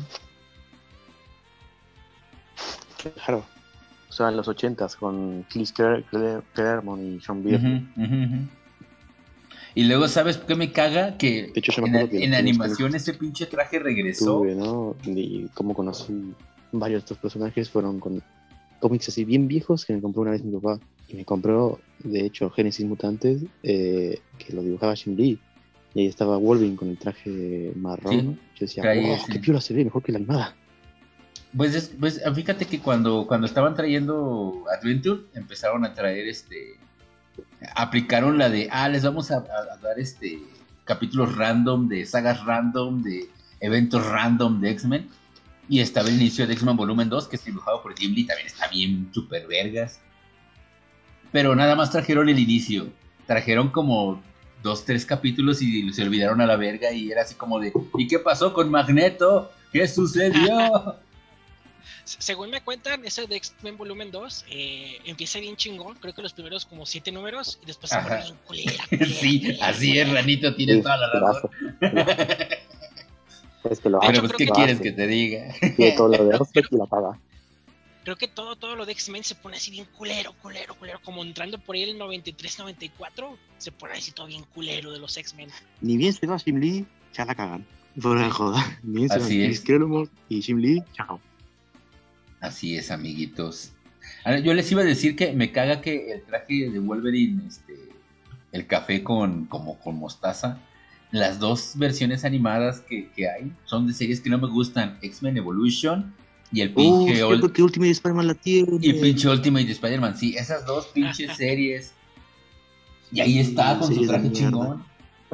claro. O sea, en los ochentas con Chris Clar- Clar- Claremont y Sean Beard. Ujú, ujú, ujú. Y luego, ¿sabes qué me caga? Que De hecho, yo me en, acuerdo que en los animación ese pinche traje regresó. tuve, ¿no? Y como conocí varios de estos personajes fueron con cómics así bien viejos que me compró una vez mi papá. Y me compró, de hecho, Génesis Mutantes, eh, que lo dibujaba Jim Lee. Y ahí estaba Wolverine con el traje marrón. Sí, Yo decía, traía wow, ese. qué piola se ve, mejor que la animada. Pues, es- pues fíjate que cuando, cuando estaban trayendo Adventure, empezaron a traer este. Aplicaron la de, ah, les vamos a, a- a dar este capítulos random, de sagas random, de eventos random de X-Men. Y estaba el inicio de X-Men Volumen dos, que es dibujado por Jim Lee, también está bien super vergas. Pero nada más trajeron el inicio. Trajeron como dos, tres capítulos y se olvidaron a la verga y era así como de, ¿y qué pasó con Magneto? ¿Qué sucedió? Según me cuentan, ese de X-Men Volumen dos eh, empieza bien chingón, creo que los primeros como siete números y después se pone bien culera, culera, Sí, culera, así culera. es, Ranito, tienes Sí, toda la que lo razón. hace. Es que lo De hace. Pero hecho, pues, creo ¿qué que- quieres hace. que te diga? Tiene todo lo de Pero- Aspect y la paga. Creo que todo, todo lo de X-Men se pone así bien culero, culero, culero, como entrando por ahí el noventa y tres, noventa y cuatro, se pone así todo bien culero de los X-Men. Ni bien se va Jim Lee, ya la cagan. Por la joda. Ni bien se va Así Chris es. Claremont y Jim Lee, chao. Así es, amiguitos. Ahora, yo les iba a decir que me caga que el traje de Wolverine, este, el café con, como con mostaza, las dos versiones animadas que, que hay son de series que no me gustan, X-Men Evolution y el Uh, pinche cierto Ol- que Ultimate Spider-Man la tiene. y pinche Ultimate Spider-Man, sí, esas dos pinches series. Y ahí está con su Series de traje mierda. chingón.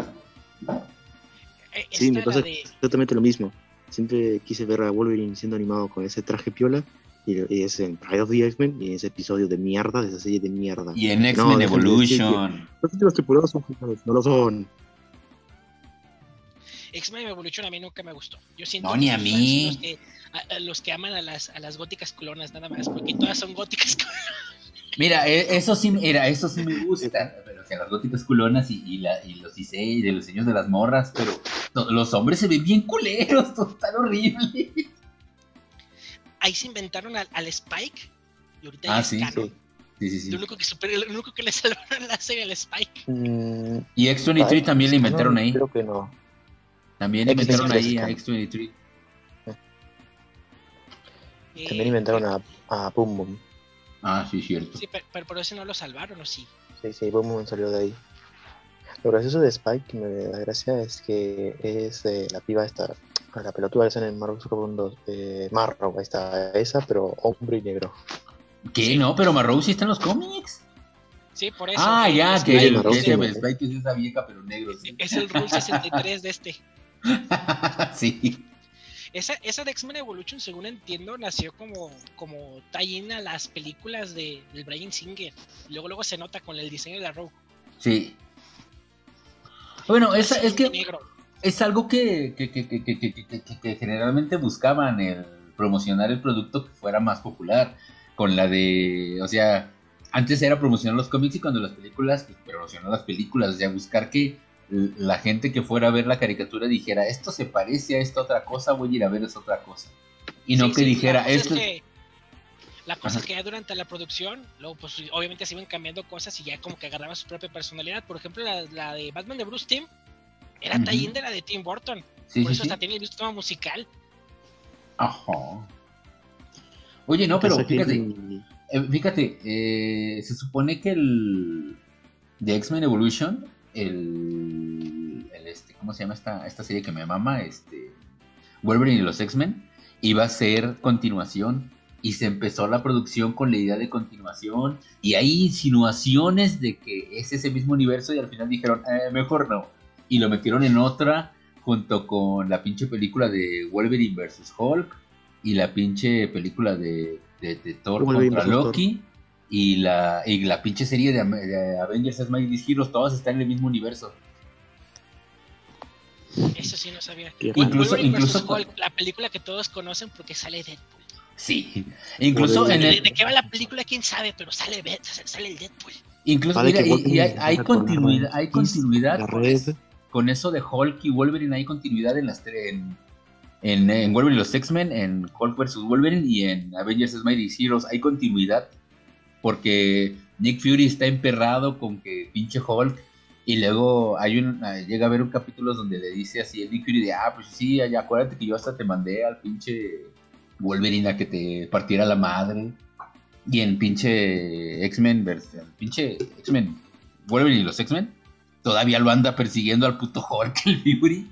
Eh, Sí, esta, me pasa la de... exactamente lo mismo. Siempre quise ver a Wolverine siendo animado con ese traje piola. Y, y es en Pride of the X-Men y en ese episodio de mierda, de esa serie de mierda. Y en No, X-Men dejen de decir que Evolution. los últimos temporadas son geniales, no lo son. X-Men Evolution a mí nunca me gustó. Yo siento No, que ni a sus mí. fans son los que, a, a los que aman a las, a las góticas clonas nada más, porque todas son góticas clonas. Mira, e- eso sí, mira, eso sí me gusta, pero o sea, las góticas culonas y, y, la, y los diseños, de los diseños de las morras, pero to- los hombres se ven bien culeros, todo tan horrible. Ahí se inventaron al, al Spike y ahorita Ah, ya es sí, canon. Sí, sí, sí. Lo único que super, lo único que le salvaron la serie al Spike. Mm, Y X veintitrés también le ah, inventaron no, ahí. Creo que no. También X inventaron veintitrés ahí es a canon. X veintitrés. Eh, También inventaron a, a Boom Boom. Ah, sí, cierto. Sí, pero, pero por eso no lo salvaron, ¿o sí? Sí, sí, Boom Boom salió de ahí. Lo gracioso de Spike, que me da gracia, es que es eh, la piba esta, la pelotuda esa en el Marvel Super dos, eh, Marrow, ahí está esa, pero hombre y negro. ¿Qué? Sí. No, pero Marrow sí está en los cómics. Sí, por eso. Ah, eh, ya, es, que Ay, lo Marrow que sí, es ¿no? Spike es esa vieja, pero negro, sí. es el Rule sesenta y tres de este. Sí. Esa, esa de X-Men Evolution, según entiendo, nació como, como tie-in a las películas de, del Bryan Singer. Luego, luego se nota con el diseño de la Rogue. Sí. Bueno, es, Así, es que negro. es algo que, que, que, que, que, que, que- que- que generalmente buscaban, el promocionar el producto que fuera más popular. Con la de, o sea, antes era promocionar los cómics y cuando las películas, pues promocionar las películas, o sea, buscar que l- la gente que fuera a ver la caricatura dijera, esto se parece a esta otra cosa, voy a ir a ver esa otra cosa. Y no Sí, que sí, dijera, la cosa esto es que, la cosa Ajá. es que ya durante la producción, luego pues obviamente se iban cambiando cosas y ya como que agarraba su propia personalidad. Por ejemplo, la, la de Batman de Bruce Timm era Ujú. tie-in de la de Tim Burton. Sí, Por sí, eso sí. hasta tiene el mismo tema musical. Ajá. Oye, no, pero fíjate, eh, fíjate, eh, se supone que el de X-Men Evolution, el, el este, ¿cómo se llama esta, esta serie que me mama? Este, Wolverine y los X-Men, iba a ser continuación y se empezó la producción con la idea de continuación y hay insinuaciones de que es ese mismo universo y al final dijeron, eh, mejor no, y lo metieron en otra junto con la pinche película de Wolverine versus Hulk y la pinche película de, de, de Thor Wolverine contra versus Loki y la, y la pinche serie de, Am- de Avengers as Mighty Heroes, todas están en el mismo universo. Eso sí no sabía. Qué Bueno, Incluso- Wolverine incluso versus Hulk, la película que todos conocen porque sale Deadpool. Sí, incluso en ¿De, el, de qué va la película? ¿Quién sabe? Pero sale, Be- sale el Deadpool. incluso Vale, mira, que y, Wolverine y hay, se hay saca con continuidad, arma hay X, continuidad la con, red. es- con eso de Hulk y Wolverine, hay continuidad en las tre- en, en, en Wolverine y los X-Men, en Hulk versus Wolverine y en Avengers as Mighty Heroes hay continuidad porque Nick Fury está emperrado con que pinche Hulk y luego hay un ah, llega a haber un capítulo donde le dice así el Nick Fury de ah pues sí, ya, ya, acuérdate que yo hasta te mandé al pinche Wolverine a que te partiera la madre. Y en pinche X-Men, vers- en pinche X-Men, Wolverine y los X-Men, todavía lo anda persiguiendo al puto Hulk, el Fury.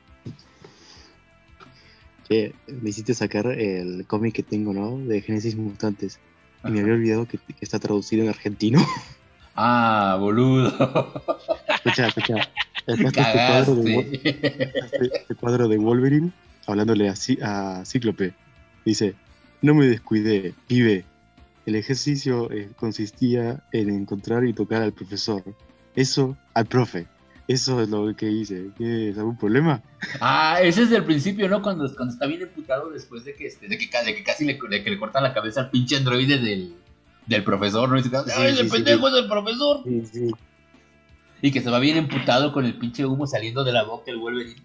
Que me hiciste sacar el cómic que tengo, ¿no? De Génesis Mutantes. Y me Ajá. había olvidado que, que está traducido en argentino. Ah, boludo. Escucha, escucha. Acá está este cuadro, de, Wo- Cagaste. este, este cuadro de Wolverine hablándole a, Cí- a Cíclope. Dice, no me descuidé, pibe. El ejercicio eh, consistía en encontrar y tocar al profesor. Eso, al profe. Eso es lo que hice. ¿Qué es? ¿Algún problema? Ah, ese es del principio, ¿no? Cuando, cuando está bien emputado después de que, este, de que, ca- de que casi le, de que le cortan la cabeza al pinche androide del, del profesor, ¿no? Y dice, Sí, ¡ay, sí, el sí, pendejo sí. es el profesor! Sí, sí. Y que se va bien emputado con el pinche humo saliendo de la boca el Wolverine.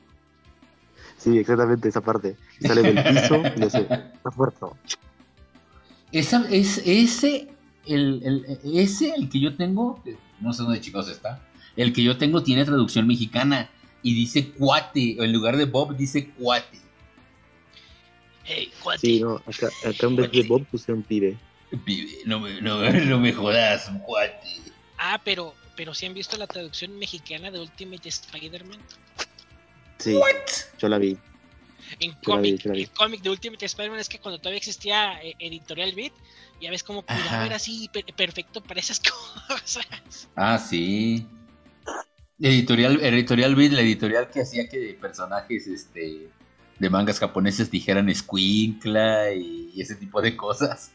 Sí, exactamente esa parte. Sale del piso y le hace, está fuerte. Esa, es, ese, el, el, ese, el que yo tengo, no sé dónde chicos está, el que yo tengo tiene traducción mexicana y dice cuate, o en lugar de Bob dice cuate. Hey, cuate. Sí, no, acá, acá en vez de Bob pusieron pibe. Pibe, no me, no, no me jodas, cuate. Ah, pero, pero si han visto la traducción mexicana de Ultimate Spider-Man. Sí, What? yo la vi. En Yo la vi, cómic, yo la vi. el cómic de Ultimate Spider-Man es que cuando todavía existía eh, Editorial Beat, ya ves cómo cuidaba, Ajá. era así per- perfecto para esas cosas. Ah, sí. Editorial, Editorial Beat, la editorial que hacía que personajes este, de mangas japoneses dijeran escuincla y, y ese tipo de cosas.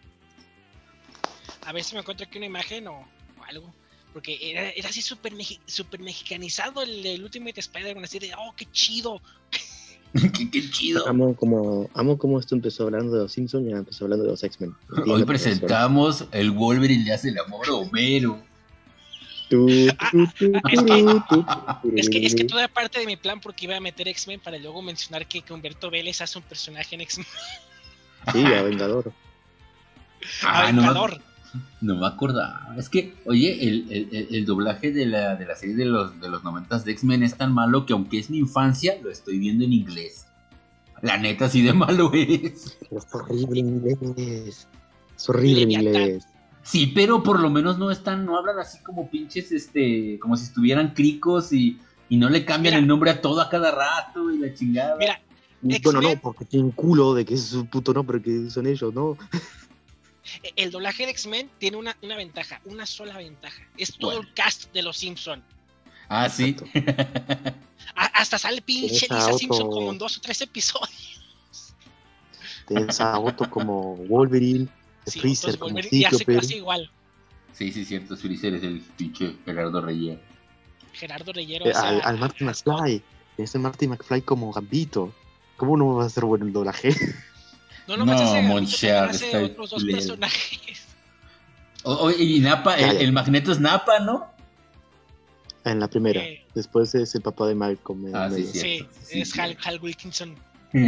A ver si me encuentro aquí una imagen o, o algo. Porque era, era así súper mexi- super mexicanizado el, el Ultimate Spider-Man, así de, oh, qué chido. qué, qué chido. Amo como, amo como esto empezó hablando de los Simpsons y ahora empezó hablando de los X-Men. Hoy Entiendo presentamos el Wolverine le hace el amor a Homero. Tu, tu, tu, Ah, es tu, que- tu, tu, Es que, es que tu. toda parte de mi plan porque iba a meter X-Men para luego mencionar que, que Humberto Vélez hace un personaje en X-Men. Sí, a Vengador. Ah, no, Vengador. me- no me acordaba. Es que, oye, el, el, el, el doblaje de la, de la serie de los, de los noventas de X-Men es tan malo que aunque es mi infancia, lo estoy viendo en inglés. La neta, así de malo es. Pero es horrible en inglés. Es horrible en Leviatán. inglés. Sí, pero por lo menos no están, no hablan así como pinches, este, como si estuvieran cricos y, y no le cambian Mira. el nombre a todo a cada rato y la chingada. Mira, Bueno, X-Men. no, porque tienen culo de que es su puto nombre, que son ellos, ¿no? el doblaje de X-Men tiene una, una ventaja, una sola ventaja. Es todo ¿Cuál? el cast de los Simpson. Ah, sí. A- hasta sale pinche Esa Lisa auto- Simpson como en dos o tres episodios. Tienes a Otto como Wolverine, Sí, Freezer entonces como Wolverine y hace, Cíclope. hace igual. Sí, sí, cierto. Freezer es el pinche Gerardo Reyes. Gerardo Reyero. Eh, o sea, al, al Marty McFly. Tienes a Marty McFly como Gambito. ¿Cómo no va a ser bueno el doblaje? No, nomás No, hace Gambito, Monchar, también hace está otros dos culero. personajes. O- o- y Napa, el, Cállate. el Magneto es Napa, ¿no? En la primera. Eh, Después es el papá de Malcolm. en Ah, sí, medio. sí. sí, sí, es sí. Hal, Hal Wilkinson. no,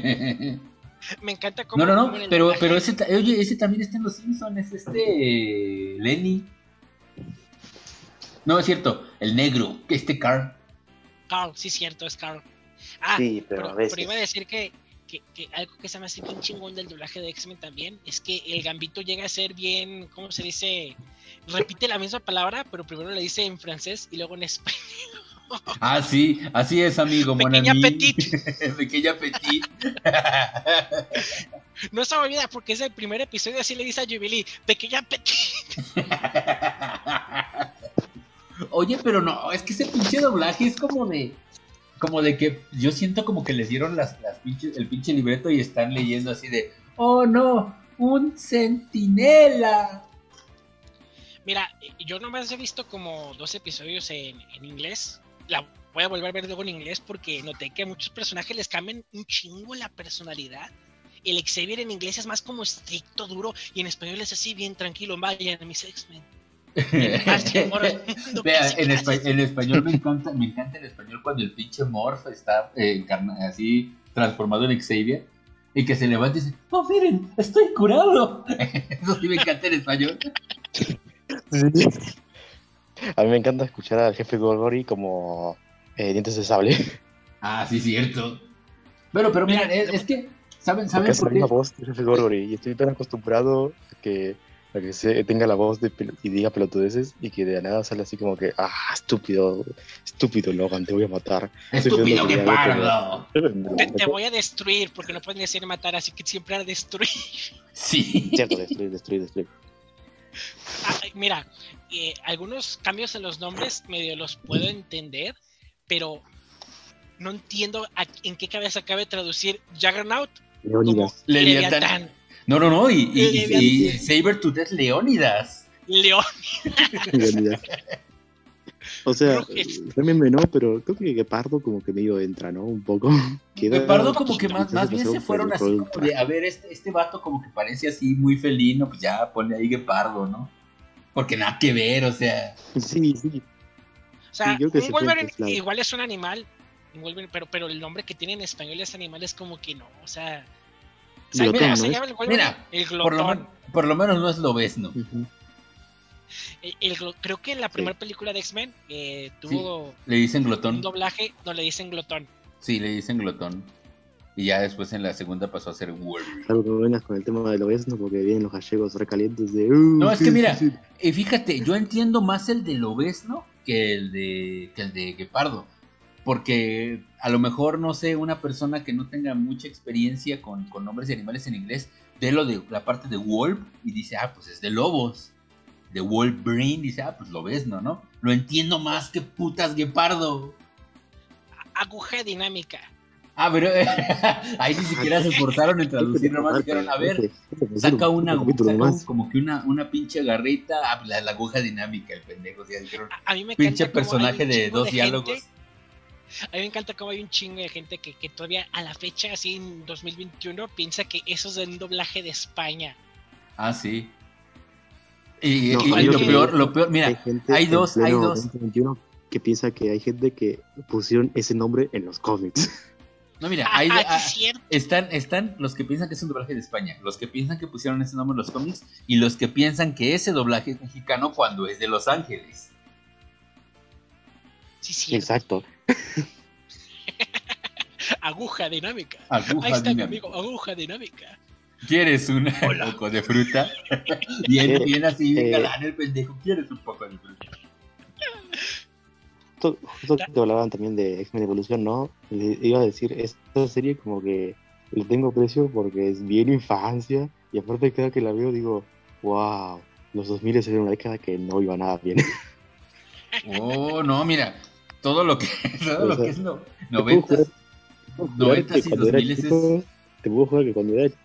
Me encanta cómo. no, cómo no, en el pero, doblaje- pero ese, ta- oye, ese también está en Los Simpsons, es este Lenny. No, es cierto, el negro, este Carl. Carl, sí, cierto, es Carl. Ah, Sí, pero pero, a veces. pero iba a decir que, que, que algo que se me hace bien chingón del doblaje de X-Men también es que el Gambito llega a ser bien, ¿cómo se dice? Repite la misma palabra, pero primero le dice en francés y luego en español. Ah, sí, así es, amigo, mon Pequeña ami. Petit. Pequeña Petit. No se me olvida porque es el primer episodio, así le dice a Jubilee, Pequeña Petit. Oye, pero no, es que ese pinche doblaje es como de. Como de que yo siento como que les dieron las, las pinches, el pinche libreto y están leyendo así de. ¡Oh no! ¡Un centinela! Mira, yo nomás he visto como dos episodios en, en inglés. La voy a volver a ver luego en inglés porque noté que a muchos personajes les cambian un chingo la personalidad. El Xavier en inglés es más como estricto, duro, y en español es así bien tranquilo. Vayan a mis X-Men. Marcha, amor, no, Vea, casi, en, casi. espa- en español me encanta, me encanta en español cuando el pinche Morph está eh, encarna- así transformado en Xavier y que se levanta y dice, ¡oh, miren! ¡Estoy curado! Eso sí me encanta en español. A mí me encanta escuchar al jefe Gorgory como eh, dientes de sable. Ah, sí, cierto. Pero, pero mira, Mira, es, es que, ¿saben, Porque ¿saben es la por misma qué? voz del jefe Gorgory. Y estoy tan acostumbrado a que, a que se, tenga la voz de pel- y diga pelotudeces y que de la nada sale así como que, ah, estúpido, estúpido Logan, te voy a matar. ¡Estúpido que guepardo! Te, te voy a destruir porque no pueden decir matar, así que siempre a destruir. Sí. Cierto, destruir, destruir, destruir. Ah, mira, eh, algunos cambios en los nombres medio los puedo entender, pero no entiendo a- en qué cabeza cabe traducir Juggernaut como Leónidas. Leviatán. Leviatán. No, no, no, y, y, y, y Leviatán. Saber to Death Leónidas. León. Leónidas. O sea, Ruges. también me no, pero creo que Guepardo como que medio entra, ¿no? Un poco. Queda- Guepardo como que más, quizás más bien pasó se por fueron el así rol como de, trágico. a ver, este, este vato como que parece así muy felino, pues ya ponle ahí Guepardo, ¿no? Porque nada que ver, o sea, Sí, sí. O sea, Sí, creo que un se fue Wolverine por ese lado. igual es un animal, un Wolverine, pero, pero el nombre que tiene en español ese animal es como que no, o sea, ¿sabe Glotón, cómo mira, se ¿no es? llama el Wolverine? mira, El por lo, glotón. men- por lo menos no es Lobezno. Ujú. El- el glo- creo que en la Sí. primera película de X-Men eh, Sí, tuvo le dicen un glotón. doblaje donde le dicen glotón. Sí, le dicen glotón. Y ya después en la segunda pasó a ser Wolverine. Algo que no vengas con el tema del obesno porque vienen los gallegos recalientes de... "Uh, No, es que sí, mira, sí, sí". eh, fíjate, yo entiendo más el de Lobezno que el de, que el de Guepardo. Porque a lo mejor, no sé, una persona que no tenga mucha experiencia con, con nombres de animales en inglés, ve lo de la parte de wolf y dice, ah, pues es de lobos. De Wolverine, dice, ah, pues Lobezno, ¿no? Lo entiendo más que putas Guepardo. Aguja dinámica. Ah, pero ahí ni siquiera se esforzaron en traducir, nomás dijeron, a ver, saca una, saca un- como que una, una pinche garrita, ah, pues, la, la aguja dinámica, el pendejo, o sea, dijeron, A, a mí me pinche encanta cómo hay personaje un de chingo dos de diálogos. gente. A mí me encanta cómo hay un chingo de gente que, que todavía a la fecha, así en dos mil veintiuno, piensa que eso es de un doblaje de España. Ah, sí. Y, No, y- a y mí lo que- peor, lo peor, hay mira, gente hay en dos, hay pleno dos. veinte veintiuno que piensa que hay gente que pusieron ese nombre en los cómics. No, mira, hay, Ah, ah, sí, es cierto. están, están los que piensan que es un doblaje de España, los que piensan que pusieron ese nombre en los cómics y los que piensan que ese doblaje es mexicano cuando es de Los Ángeles. Sí, cierto. Exacto. Aguja dinámica. Aguja Ahí está dinámica. mi amigo, aguja dinámica. ¿Quieres un Hola. poco de fruta? Bien, Eh, bien así, bien eh. galán el pendejo. ¿Quieres un poco de fruta? Justo, justo que hablaban también de X-Men Evolución, ¿no? Le iba a decir, esta serie como que le tengo precio porque es bien infancia y aparte cada que la veo digo, wow, los dos mil era una década que no iba nada bien. Oh, no, mira, todo lo que, todo O lo sea, que es no, puedo noventas, jurar- puedo jurar noventas que y cuando dos era miles es... chico, te puedo jurar que cuando era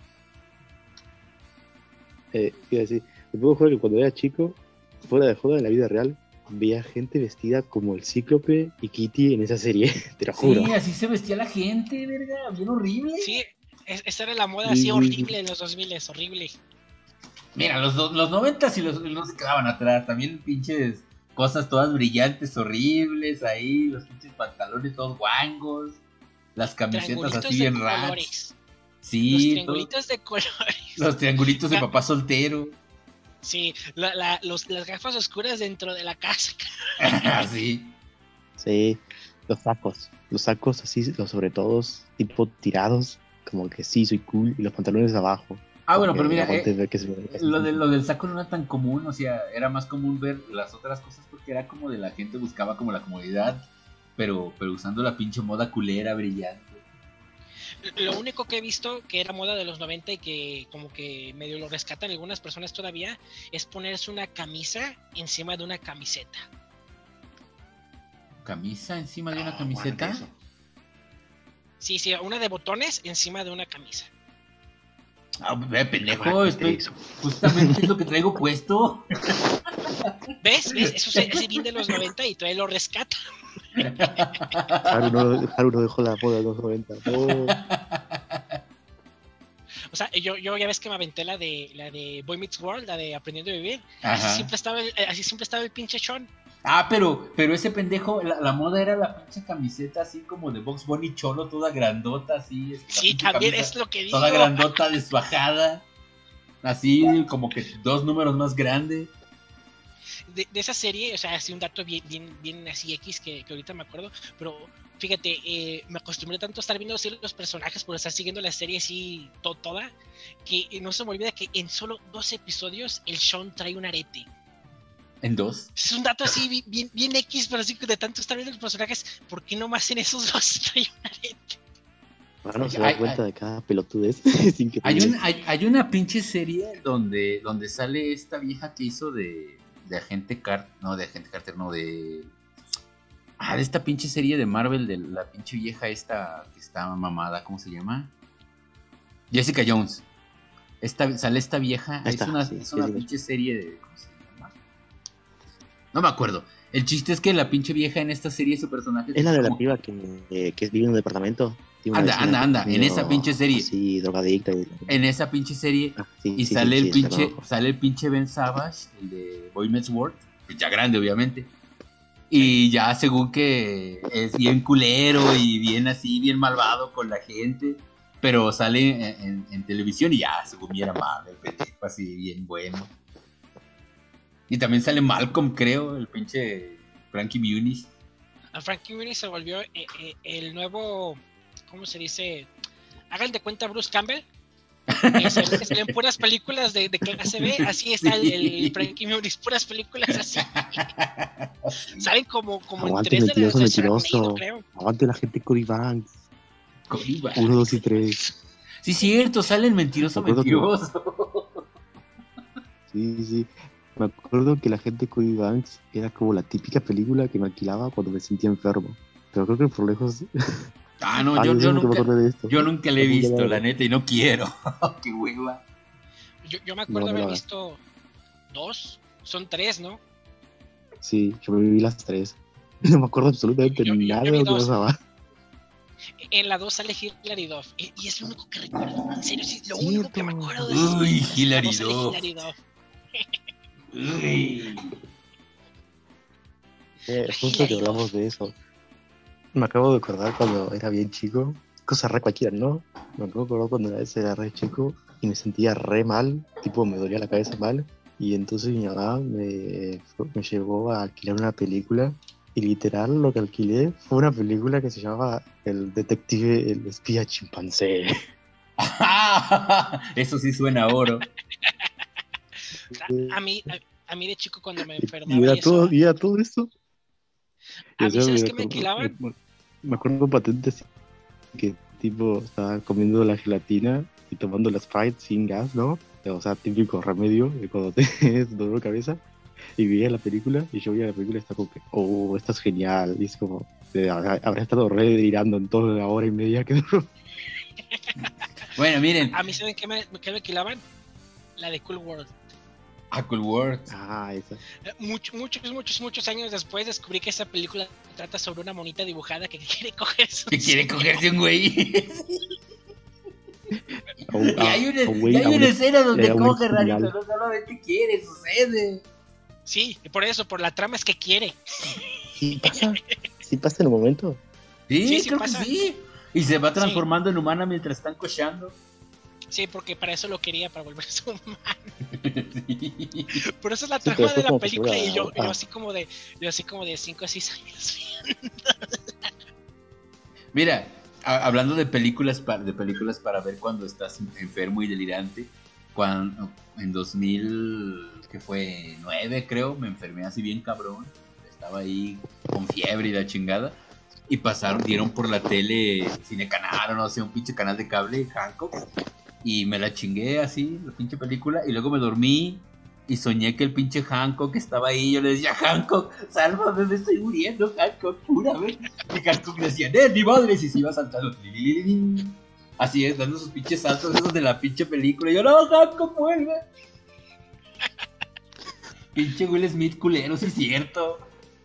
eh, iba a decir, te puedo jurar que cuando era chico, fuera de joda en la vida real, veía gente vestida como el Cíclope y Kitty en esa serie, te lo juro. Sí, así se vestía la gente, verga, bien horrible. Sí, es- esa era la moda Sí, así sí, horrible en los dos mil, es horrible. Mira, los, do- los noventas y los no se quedaban atrás, también pinches cosas todas brillantes, horribles, ahí, los pinches pantalones todos guangos, las camisetas Triangulitos así de bien rats. colores. Los Sí, todo- triangulitos de colores. los triangulitos de papá soltero. Sí, la- la- los- las gafas oscuras dentro de la casa. Así. Sí, los sacos, los sacos así, los sobre todos, tipo tirados, como que sí, soy cool, y los pantalones abajo. Ah, bueno, porque pero mira, aguante eh, ver que se ve así. lo, de, lo del saco no era tan común, o sea, era más común ver las otras cosas porque era como de la gente buscaba como la comodidad, pero, pero usando la pinche moda culera, brillante. Lo único que he visto que era moda de los noventa y que como que medio lo rescatan algunas personas todavía es ponerse una camisa encima de una camiseta. ¿Camisa encima de una Ah, camiseta? aguante eso. Sí, sí, una de botones encima de una camisa. Ah, ve, pendejo, Aguante estoy eso. justamente es lo que traigo puesto. ¿Ves? ¿Ves? Eso se hace bien de los noventa y todavía lo rescata. Haru no, Haru no dejó la moda de los noventa. No. O sea, yo, yo ya ves que me aventé la de la de Boy Meets World, la de Aprendiendo a Vivir. Así Ajá. siempre estaba el, así siempre estaba el pinche Sean. Ah, pero, pero ese pendejo, la, la moda era la pinche camiseta así como de Box Bunny Cholo, toda grandota, así. la Sí, pinche también camisa es lo que digo. Toda grandota, desfajada. Así, como que dos números más grande. De, de esa serie, o sea, así un dato bien, bien, bien así X que, que ahorita me acuerdo, pero fíjate, eh, me acostumbré tanto a estar viendo así los personajes por estar siguiendo la serie así to, toda, que no se me olvida que en solo dos episodios el Sean trae un arete. En dos. Es un dato así bien, bien, bien X, pero así que de tanto estar viendo los personajes, ¿por qué no más en esos dos trae un arete? Bueno, se Hay- da cuenta hay- de cada pelotudez sin que Hay, un, hay, hay una pinche serie donde, donde sale esta vieja que hizo de, de Agente Carter. No, de Agente Carter, no, de. Ah, de esta pinche serie de Marvel, de la pinche vieja esta que está mamada, ¿cómo se llama? Jessica Jones. Esta, sale esta vieja, Ahí es está, una, sí, es una Jessica. pinche serie de. ¿Cómo se llama? No me acuerdo. El chiste es que la pinche vieja en esta serie, su personaje Es la de la como- piba que, eh, que vive en un departamento. Tiene una Anda, vecina anda, que anda, en es esa medio pinche serie. así, drogadicta. Y... En esa pinche serie. Ah, sí, Y sí, sale sí, el sí, la pinche, conozco. sale el pinche Ben Savage, el de Boy Meets World, pues ya grande obviamente. Y ya según que es bien culero y bien así, bien malvado con la gente. Pero sale en, en- en televisión y ya, según mí era malo, el pendejo, así bien bueno. Y también sale Malcolm, creo, el pinche Frankie Muniz. A Frankie Muniz se volvió eh, eh, el nuevo, ¿cómo se dice? Hagan de cuenta Bruce Campbell. Que se, que se ven puras películas de, de clase B, así está el, el Frankie Muniz, puras películas así. Salen como, como en Aguante, tres de las mentiroso, de Sharknado, mentiroso. creo. Aguante la gente Cody Banks. Cody Banks. Uno, dos y tres. Sí, cierto, sale el mentiroso Me acuerdo que- mentiroso. Sí, sí. Me acuerdo que la gente Cody Banks era como la típica película que me alquilaba cuando me sentía enfermo. Pero creo que por lejos. Ah, no, Ah, yo, no sé yo por qué me nunca, acordé de esto. yo nunca la he Nunca la visto, vi. la neta, y no quiero. Qué hueva. Yo, yo me acuerdo No, no haber la- visto dos, son tres, ¿no? Sí, yo me viví las tres. No me acuerdo absolutamente Yo- yo- yo nada vi de lo que dos. pasaba. En la dos sale Hilary Duff, y, y es lo único que recuerdo, en serio, sí, lo único que me Cierto. acuerdo de esas Uy, películas, en la Hilary dos sale Duff. Hilary Duff. Uy. Eh, La justo que Hilary hablamos Duff. de eso. Me acabo de acordar cuando era bien chico. Cosa re cualquiera, ¿no? Me acabo de acordar cuando era, ese era re chico y me sentía re mal. Tipo, me dolía la cabeza mal. Y entonces mi mamá me, me llevó a alquilar una película. Y literal lo que alquilé fue una película que se llamaba El Detective, el Espía Chimpancé. Eso sí suena a oro. A mí, a, a mí de chico cuando me Y enfermaba era y eso, todo, y era todo eso. a Y, mí, o sea, ¿sabes me qué me acuerdo- alquilaban? Me, me acuerdo patente así, que tipo estaba comiendo la gelatina y tomando la Sprite sin gas, ¿no? O sea, típico remedio de cuando tienes dolor de cabeza. Y veía la película y yo veía la película y estaba como que, oh, esto es genial. Y es como, eh, habrá, habrá estado re delirando en toda la hora y media que duró. Bueno, miren, A mí, ¿saben qué me, qué me alquilaban? La de Cool World. Cool World. Ah, esa. Eh, Muchos, muchos, muchos, muchos años después descubrí que esa película trata sobre una monita dibujada que quiere coger su... Que quiere cogerse un güey. A un- Y hay una, a un güey- y hay a un- una escena donde a un coge criminal. Rarito, no solamente quiere, sucede. Sí, por eso, por la trama es que quiere. Sí pasa, sí pasa en un momento. Sí, Sí, sí creo pasa. que sí. Y se va transformando en humana mientras están cocheando. Sí, porque para eso lo quería, para volverse humano. Sí. Pero esa es la Sí, pero trama después de la como que se película vuelve y yo, a- yo así como de, yo así como de cinco a seis años. Mira, a- hablando de películas, pa- de películas para ver cuando estás enfermo y delirante, cuando en dos mil, que fue nueve creo, me enfermé así bien cabrón, estaba ahí con fiebre y la chingada, y pasaron, dieron por la tele Cine Canal o no sé, un pinche canal de cable, Hancock, y me la chingué así, la pinche película, y luego me dormí. Y soñé que el pinche Hancock estaba ahí. Yo le decía, Hancock, sálvame, me estoy muriendo, Hancock, cúrame. Y Hancock decía, ¡eh, ni madres! Y se iba saltando. Así es, dando sus pinches saltos esos de la pinche película. Y yo, no, Hancock, vuelve. Pinche Will Smith culero, sí es cierto.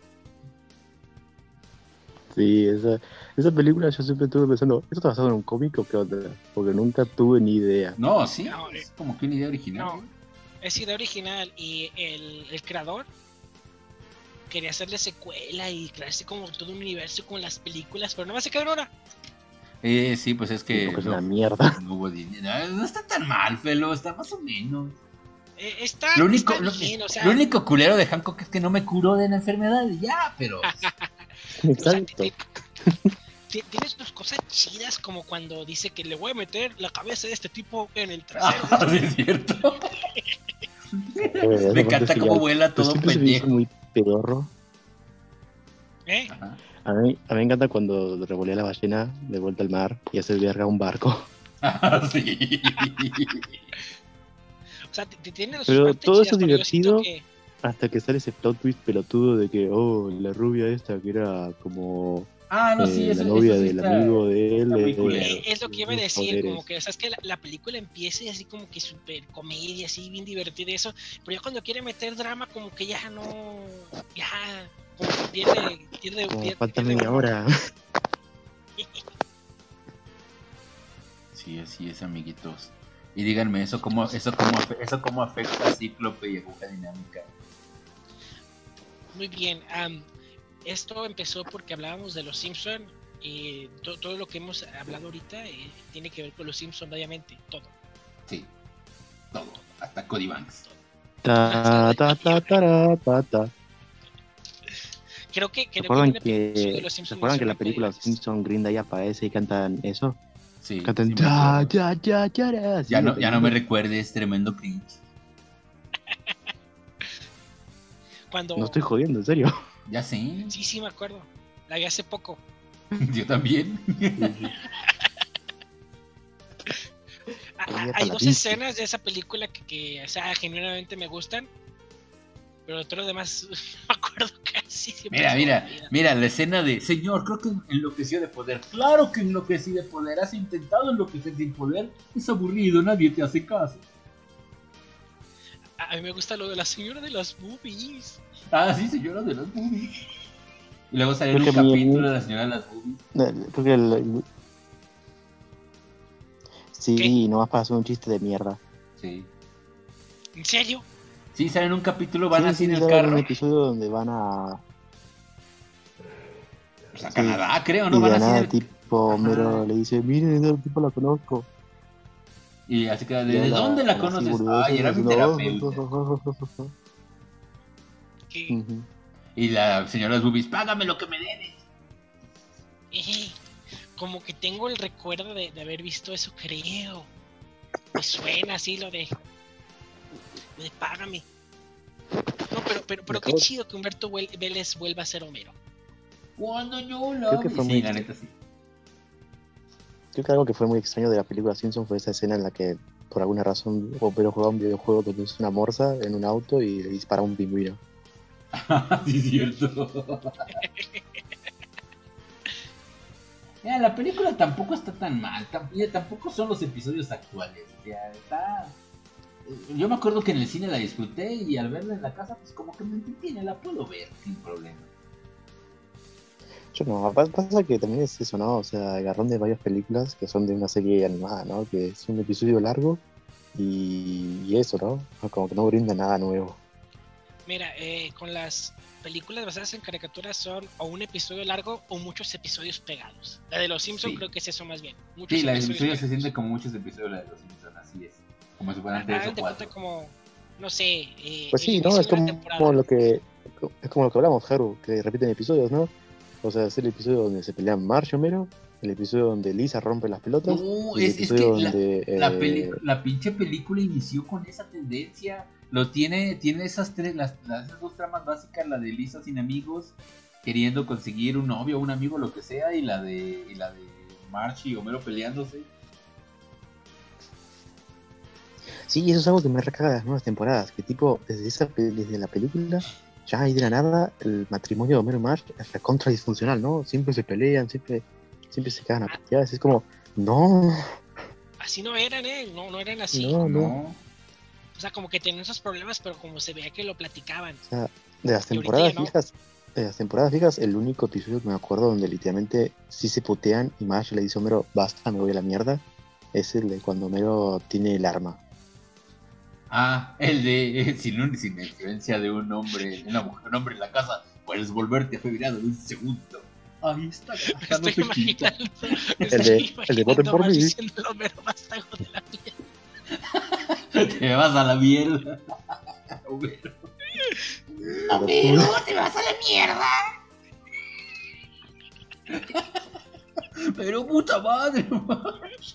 Sí, esa, esa película yo siempre estuve pensando, ¿esto está basado en un cómic o qué onda? Porque nunca tuve ni idea. No, sí, No, es como que una idea original. No, es idea original y el, el creador quería hacerle secuela y crearse como todo un universo con las películas, pero no se quedó en una. Eh, sí, pues es que Porque es no, una mierda. no hubo dinero. No, no está tan mal, Felo, está más o menos. Eh, está, Lo único, está lo, bien, o sea, lo único culero de Hancock es que no me curó de la enfermedad y ya, pero... o sea, Exacto. ti- ti- tiene sus cosas chidas como cuando dice que le voy a meter la cabeza de este tipo en el trasero. Ah, sí es cierto. Eh, Me esa encanta parte cómo genial. vuela Pero todo siempre se me hizo pendejo. muy pedorro. ¿Eh? Ajá. A mí, a mí me encanta cuando revolea la ballena de vuelta al mar y hace verga un barco. Ah, sí. O sea, t- t- tiene sus Pero partes todo chidas, eso es pero yo siento divertido. que- Hasta que sale ese plot twist pelotudo de que, oh, la rubia esta que era como Ah, no, sí, eh, eso, la novia eso sí del está- amigo de él. está muy eh, culero. Eh, es lo que iba a sus decir, poderes. como que, sabes que la, la película empieza y así como que super comedia, así bien divertida y eso, pero ya cuando quiere meter drama como que ya no, ya, como que pierde, pierde, Como pierde, falta pierde media uno. hora. Sí, así es, amiguitos. Y díganme, ¿eso cómo, eso cómo, afe- eso cómo afecta a Cíclope y Aguja Dinámica? Muy bien. am, esto empezó porque hablábamos de los Simpson y to- todo lo que hemos hablado ahorita eh, tiene que ver con los Simpson, obviamente, todo. Sí, todo, hasta Cody Banks. Ta, ta, ta, ta, ta, ta. Creo que, creo que ¿Recuerdan un episodio de que, los Simpsons ¿recuerdan que en mencionó la a Cody película Los Banks. Simpson Green Day aparece y cantan eso? Sí, Cantan sí me ta, acuerdo. ya, ya, ya, ya, así Ya en la no, ya no me película. recuerdes, tremendo cringe. Cuando... No estoy jodiendo, en serio. Ya sé, Sí, sí, me acuerdo. La vi hace poco. yo también. A- Qué a- día hay para la dos pinche. escenas de esa película que, que, o sea, genuinamente me gustan. Pero todo lo demás no me acuerdo casi. Siempre Mira, se me mira, olvida. mira, la escena de Señor, creo que enloqueció de poder. Claro que enloquecí de poder. Has intentado enloquecer sin poder. Es aburrido, nadie te hace caso. A, a mí me gusta lo de la señora de las boobies. Ah, sí, señora de las boobies. Y luego salió Creo un que a mí- capítulo de la señora de las boobies. No, creo que el- el- Sí, ¿Qué? nomás para hacer un chiste de mierda. Sí. ¿En serio? Sí, sale en un capítulo, van Sí, así sí, en el sale en carro. un episodio donde van a... Pues a sí. Canadá, creo, Y ¿no? de Van la así en nada el... tipo Ajá. Homero le dice, miren, ese tipo la conozco. Y así que, Y ¿de, ¿de habla- dónde la habla así, conoces? boludeces, Ay, era mi haciendo, "Oh, terapeuta. oh, oh, oh, oh, oh". ¿Qué? Ujú. Y la señora de las boobies, págame lo que me debes. Eh, como que tengo el recuerdo de, de haber visto eso, creo. Me suena así lo de... lo de págame. No, pero, pero, pero qué Acabo- chido que Humberto Wel- Vélez vuelva a ser Homero. Cuando yo la Creo que vi. fue Sí, muy la extraño. neta sí. Creo que algo que fue muy extraño de la película Simpson fue esa escena en la que, por alguna razón, Homero juega un videojuego donde es una morsa en un auto y le dispara a un pingüino. Sí, es cierto. Ya, la película tampoco está tan mal. tam- ya, Tampoco son los episodios actuales. O sea, está. eh, Yo me acuerdo que en el cine la disfruté y al verla en la casa, pues como que me entretiene, la puedo ver sin problema. Yo no, pa- pasa que también es eso, ¿no? O sea, agarrón de varias películas que son de una serie animada, ¿no? Que es un episodio largo y, y eso, ¿no? Como que no brinda nada nuevo. Mira, eh, con las películas basadas en caricaturas son o un episodio largo o muchos episodios pegados. La de los Simpsons Sí. creo que es eso más bien. Muchos Sí, la episodios episodio se pegados. siente como muchos episodios de los Simpsons, así es. Como si fueran tres Hagan o de cuenta cuatro. como, no sé, eh, Pues el sí, ¿no? inicio Es de una como, temporada. como lo que es como lo que hablamos, Haru, que repiten episodios, ¿no? O sea, es el episodio donde se pelean Marge y Homero, el episodio donde Lisa rompe las pelotas, No, y el es, es episodio que la, donde la, eh, peli- la pinche película inició con esa tendencia. Lo tiene, tiene esas tres, las, las esas dos tramas básicas, la de Lisa sin amigos, queriendo conseguir un novio, un amigo, lo que sea, y la de, y la de Marge y Homero peleándose. sí, eso es algo que me recaga de las nuevas temporadas, que tipo, desde esa pe- desde la película, ya ahí de la nada, el matrimonio de Homero y Marge es recontra disfuncional, ¿no? Siempre se pelean, siempre, siempre se cagan a pateadas, es como, no, Así no eran, ¿eh? No, no eran así. no, no. No, O sea, como que tenían esos problemas, pero como se veía que lo platicaban. O sea, de las Y ahorita temporadas ya no. fijas, de las temporadas fijas, el único episodio que me acuerdo donde literalmente sí se putean y Marge le dice a Homero, basta, me voy a la mierda, es el de cuando Homero tiene el arma. ah, el de eh, sin, un, sin la influencia de un hombre, una mujer, un hombre en la casa, puedes volverte afeminado en un segundo. Ahí está, Me gastando estoy pechito. imaginando. me El de- estoy el de voten imaginando por a Marge mí. diciendo, "Homero, basta, hijo de la mierda". Te vas a la mierda. Homero. Homero, te vas a la mierda. Pero puta madre, Marge.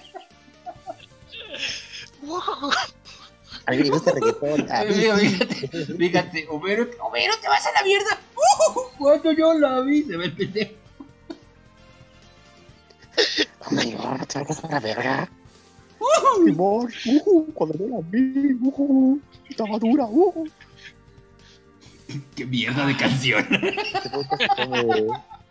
Wow. a mí me gusta el reggaetón. A mí Fíjate, sí. fíjate, fíjate, Homero, Homero, te vas a la mierda. Uh, cuando yo la vi, se ve el pendejo. Homero, te vas a la verga. Y Marge, uh, cuando yo la vi, uh, estaba dura, uh. Qué mierda de canción. Este podcast se llame...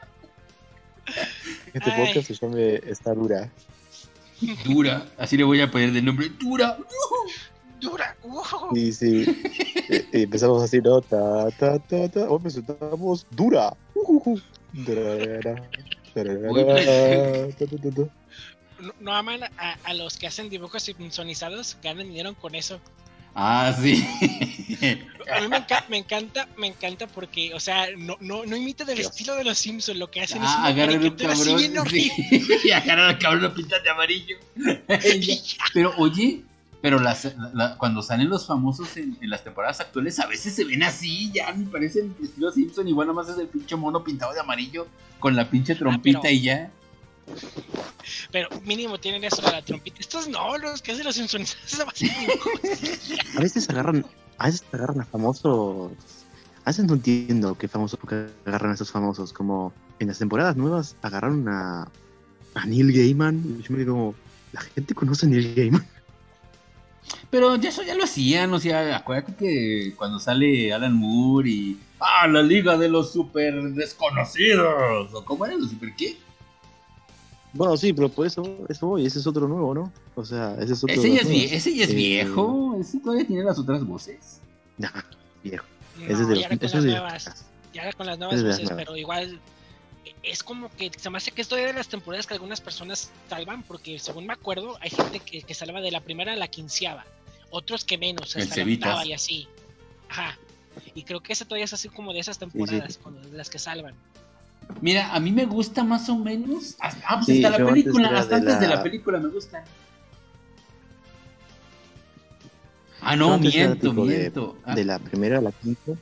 Este Ay. podcast se llame Está dura. Dura, así le voy a poner de nombre. Dura. Dura. ¡Wow! Sí, sí. Eh, eh, empezamos así, ¿no? Ta, ta, ta, ta. Hoy presentamos Dura. Ujuju. Tararara, Uy, tararara, ta, ta, ta, ta. No, no aman a, a los que hacen dibujos simpsonizados, ganan dinero con eso. Ah, sí. A mí me, enca- me encanta, me encanta porque, o sea, no, no, no imita del Dios. estilo de los Simpsons, lo que hacen es Ah, una agarran un caricatura así cabrón. bien horrible. Sí. Y agarran al cabrón, lo pintan de amarillo. Pero oye, pero las, la- la- cuando salen los famosos en, en las temporadas actuales, a veces se ven así, ya ni parecen estilo Simpson. Igual nomás es el pinche mono pintado de amarillo con la pinche trompita pero- y ya. Pero mínimo tienen eso de la trompita. Estos no, los que hacen los Simpsonizados, nada más hacen dibujos. A veces agarran, a veces agarran a famosos. A veces no entiendo qué famosos porque agarran a esos famosos. Como en las temporadas nuevas agarraron a, a Neil Gaiman. Y yo me digo, como, la gente conoce a Neil Gaiman. Pero ya eso ya lo hacían, o sea, acuérdate que cuando sale Alan Moore y... ¡Ah, la liga de los super desconocidos! ¿O cómo era los super qué? Bueno, sí, pero por eso, eso voy, ese es otro nuevo, ¿no? O sea, ese es otro Ese de ya los es, vie- nuevos. ese ya es Eh, viejo, ese todavía tiene las otras voces. Nah, viejo. No, Ese es de ya era los- con ese las es de- nuevas. Ya era con las nuevas Ese es de las voces, nuevas. pero igual es como que se me hace que esto es de las temporadas que algunas personas salvan, porque según me acuerdo, hay gente que, que salva de la primera a la quinceava, otros que menos, El hasta la Cevitas. octava y así. Ajá. Y creo que ese todavía es así como de esas temporadas, con las que salvan. Mira, a mí me gusta más o menos. Ah, pues Sí, hasta la yo antes película, era hasta de antes de la la- película me gustan. Ah, Yo no, antes era miento, tipo de- miento. Ah, De la primera a la quinta.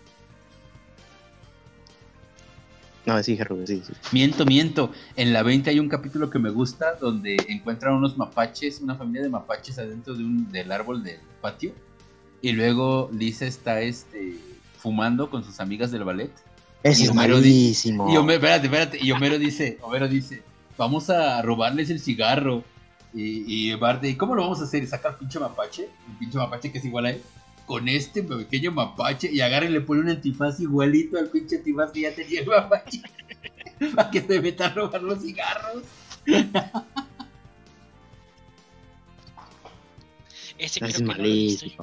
No, sí, Gerrube, sí, sí. Miento, miento. En la veinte hay un capítulo que me gusta donde encuentran unos mapaches, una familia de mapaches adentro de un, del árbol del patio. Y luego Lisa está este, fumando con sus amigas del ballet. Ese Y es Homero di- malísimo. Y Homero, espérate, espérate. Y Homero dice, Homero dice, vamos a robarles el cigarro. Y, y Bart, ¿y cómo lo vamos a hacer? Y saca el pinche mapache, el pinche mapache que es igual a él, con este pequeño mapache, y agarra y le pone un antifaz igualito al pinche antifaz que ya tenía el mapache. Para que se meta a robar los cigarros. Ese Ese creo es que no lo he visto yo. malísimo.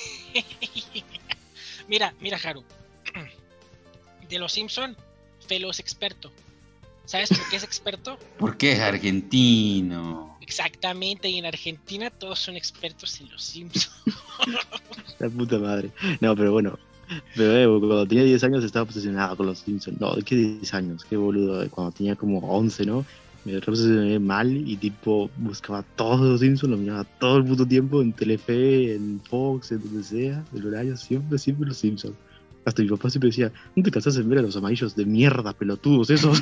Mira, mira, Haru. De los Simpson, Felo es experto. ¿Sabes por qué es experto? ¿Por qué es argentino? Exactamente, y en Argentina todos son expertos en los Simpsons. La puta madre. No, pero bueno. Pero eh, cuando tenía diez años estaba obsesionado con los Simpsons. No, ¿qué diez años? Qué boludo. eh, Cuando tenía como once, ¿no? Me obsesioné mal y tipo buscaba todos los Simpsons, lo miraba todo el puto tiempo en Telefe, en Fox, en donde sea, el horario, siempre, siempre los Simpsons. Hasta mi papá siempre decía, ¿no te cansás en ver a los amarillos de mierda, pelotudos esos?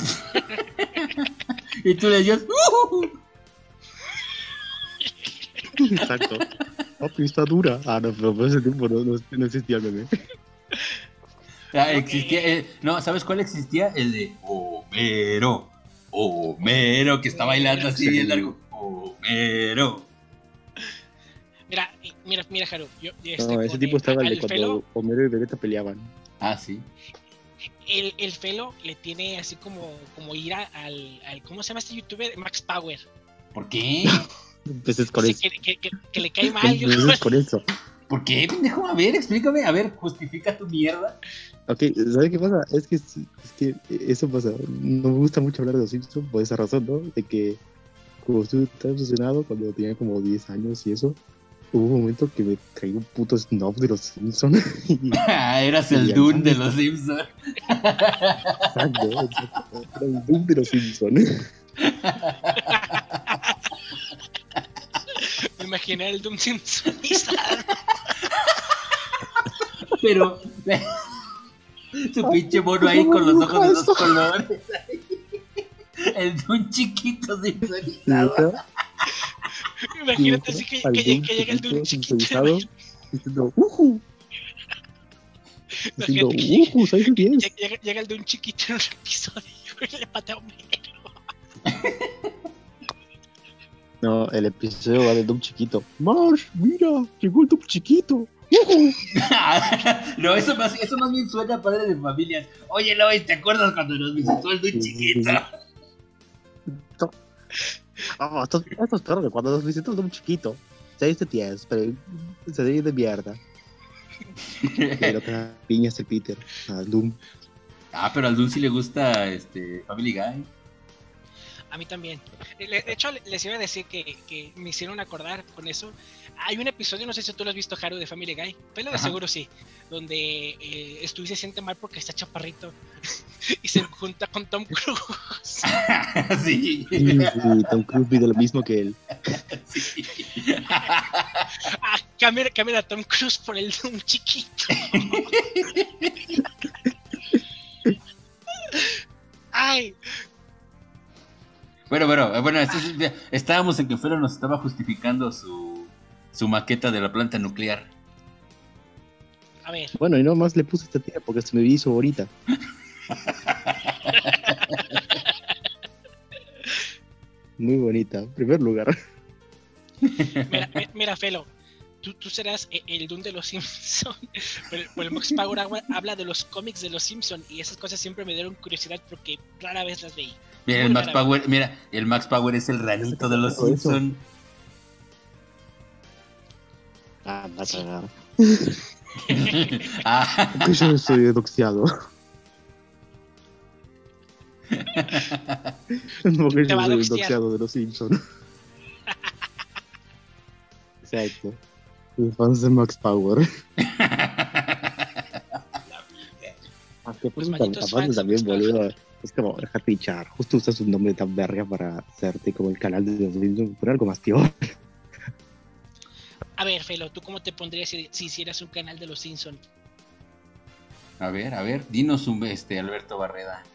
Y tú le decías, ¡uh! Exacto. Papi, está dura. Ah, no, pero por ese tiempo no, no, no existía el meme. Ah, existía, eh, no, ¿sabes cuál existía? El de Homero, Homero, que está bailando así Sí. bien largo. Homero. Mira, y- mira, mira, Haru. Yo, yo No, con ese tipo estaba el de al cuando Felo, Homero y Vegeta peleaban. Ah, sí. el, el Felo le tiene así como, como ira al, al. ¿Cómo se llama este youtuber? Max Power. ¿Por qué? Empecé con Dice eso. que, que, que, que le cae mal. yo- Empecé con eso. ¿Por qué, pendejo? A ver, explícame. A ver, justifica tu mierda. Ok, ¿sabes qué pasa? Es que, es que eso pasa. No me gusta mucho hablar de los Simpsons por esa razón, ¿no? De que como estuve tan obsesionado cuando tenía como diez años y eso, hubo un momento que me caí un puto snob de los Simpsons. Y- Ah, eras el Ya Dune de sabes. los Simpsons. Exacto, exacto. Era el boom de los Simpsons. Me imaginé el Doom Simpsonizado. Pero su pinche mono ahí con los ojos de dos colores. El Dune chiquito simpsonizado. Imagínate así que, que, que, que llega el Doom chiquito. Simpsonizado diciendo, ¡uhu! Diciendo, Imagínate que llega, ¡uhu! ¿Sabes qué es? llega, llega, llega el Doom chiquito en un episodio y le patea a un negro. No, el episodio va de Doom chiquito. Marsh, mira, llegó el Doom chiquito. ¡Uhu! No, eso más, eso más bien suena a padre de familias. Oye, Lois, ¿te acuerdas cuando nos visitó el Dune chiquito? Ah, estos, estos perros, cuando nos visitó el Doom chiquito. seis de diez, pero seis de mierda. Pero que piña es el Peter, a Doom. Ah, pero al Dun sí le gusta este Family Guy. A mí también. De hecho, les iba a decir que, que me hicieron acordar con eso. Hay un episodio, no sé si tú lo has visto, Haru, de Family Guy. Pero de Ajá. seguro sí. Donde eh, Stewie se siente mal porque está chaparrito. Y se junta con Tom Cruise. Sí. Sí, sí, Tom Cruise pide lo mismo que él. Sí. Ah, cambia, cambia a Tom Cruise por el de un chiquito. Ay. Bueno, bueno, bueno, esto es- estábamos en que Fero nos estaba justificando su, su maqueta de la planta nuclear. A ver. Bueno, y no más le puse esta tía porque se me hizo ahorita. Muy bonita, en primer lugar. Mira, mi- mira Felo. Tú, tú serás e- el Dune de los Simpsons. Pero, pero el Max Power habla- habla de los cómics de los Simpsons. Y esas cosas siempre me dieron curiosidad porque rara vez las veí. Mira, Muy el Max rara vez. Power, mira, el Max Power es el ranito de los Eso. Simpson. Ah, va a Sí. cagar. Ah, Porque yo soy doxeado. No, que Te yo va a soy el doxear. doxeado de los Simpsons. Exacto. Los fans de Max Power. Ah, qué Los puta, malditos aparte fans de también, Max Power. boludo. Es como, déjate hinchar. Justo usas un nombre tan verga para hacerte como el canal de los Simpsons. Por algo más peor. A ver, Felo, ¿tú cómo te pondrías si, si hicieras un canal de los Simpsons? a ver, a ver, dinos un este Alberto Barreda.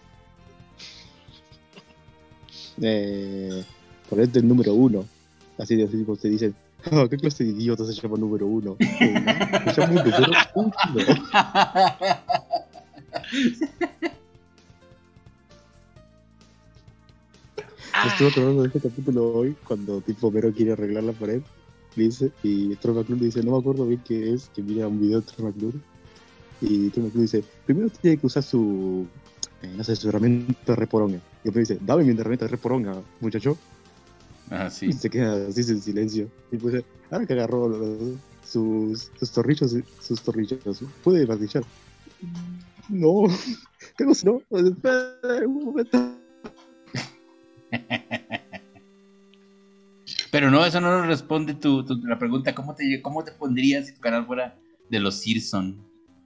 Eh, ponerte el número uno. Así de así como te dicen, "Ah, ¿qué clase de idiota se llama número uno? Eh, Se llama número uno. Ah, Estuve acordando de este capítulo hoy, cuando tipo Homero quiere arreglar la pared, le dice, y Troy McClure dice, no me acuerdo bien qué es, que mira un video de Troy McClure, y Troy McClure dice, primero tiene que usar su, eh, no sé, su herramienta de reporonga, y después dice, dame mi herramienta de reporonga, muchacho, Ah, y sí. se queda así en silencio, y después dice, ahora que agarró los- sus, sus torrillos, sus torrillos, puede martillar. No, tengo, no, espera un momento. Pero no, eso no nos responde tu, tu- la pregunta. ¿Cómo te, ¿Cómo te pondrías si tu canal fuera de los Simpson?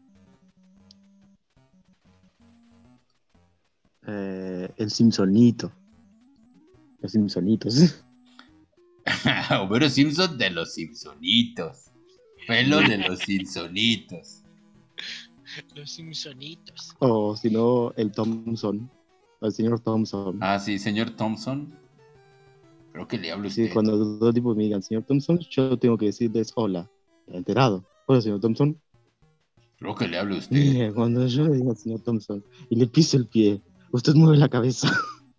Eh, el Simpsonito. Los Simpsonitos. Homero Simpson de los Simpsonitos. Pelo de los Simpsonitos. los Simpsonitos. O si no, el Thompson. El señor Thompson. Ah, sí, señor Thompson. Creo que le hablo a Sí, usted. cuando dos tipos me digan, señor Thompson, yo tengo que decirles hola. Enterado. Hola, señor Thompson. Creo que le hablo a usted. Mire, cuando yo le diga al señor Thompson y le piso el pie, usted mueve la cabeza.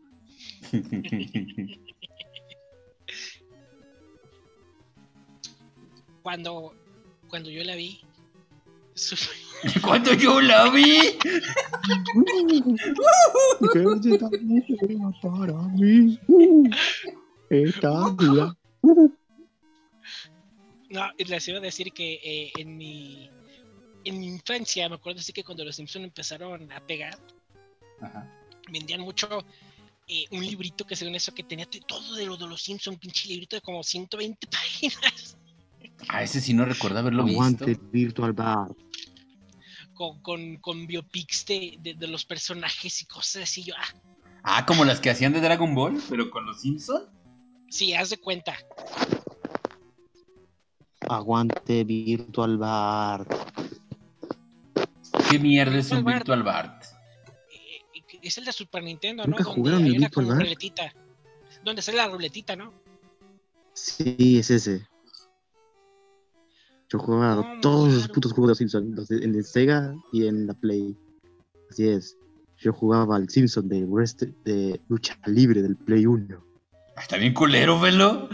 Cuando, cuando yo la vi, su- Cuando yo la vi. Que se también se va para mí. Está dura. no, les iba a decir que eh, en mi en mi infancia me acuerdo así que cuando los Simpsons empezaron a pegar, Ajá. vendían mucho eh, un librito que según eso que tenía t- todo de lo de los Simpsons, pinche librito de como ciento veinte páginas Ah, ese sí no recuerdo haberlo Aguante visto. Virtual Bar. con, con, con biopics de, de, de los personajes y cosas así. Yo, ah, Ah, como las que hacían de Dragon Ball, pero con los Simpson. sí, haz de cuenta. Aguante Virtual Bar. ¿Qué mierda es un Virtual Bart. Virtual Bart? Eh, eh, es el de Super Nintendo, ¿no? ¿Nunca Donde jugaron hay el una Virtual como Bar? ruletita. Donde sale la ruletita, ¿no? Sí, es ese. Yo jugaba No, todos los claro. putos juegos de los Simpsons, los de- en el Sega y en la Play. Así es. Yo jugaba al Simpson de, Wrest- de lucha libre del Play uno. Está bien culero, velo.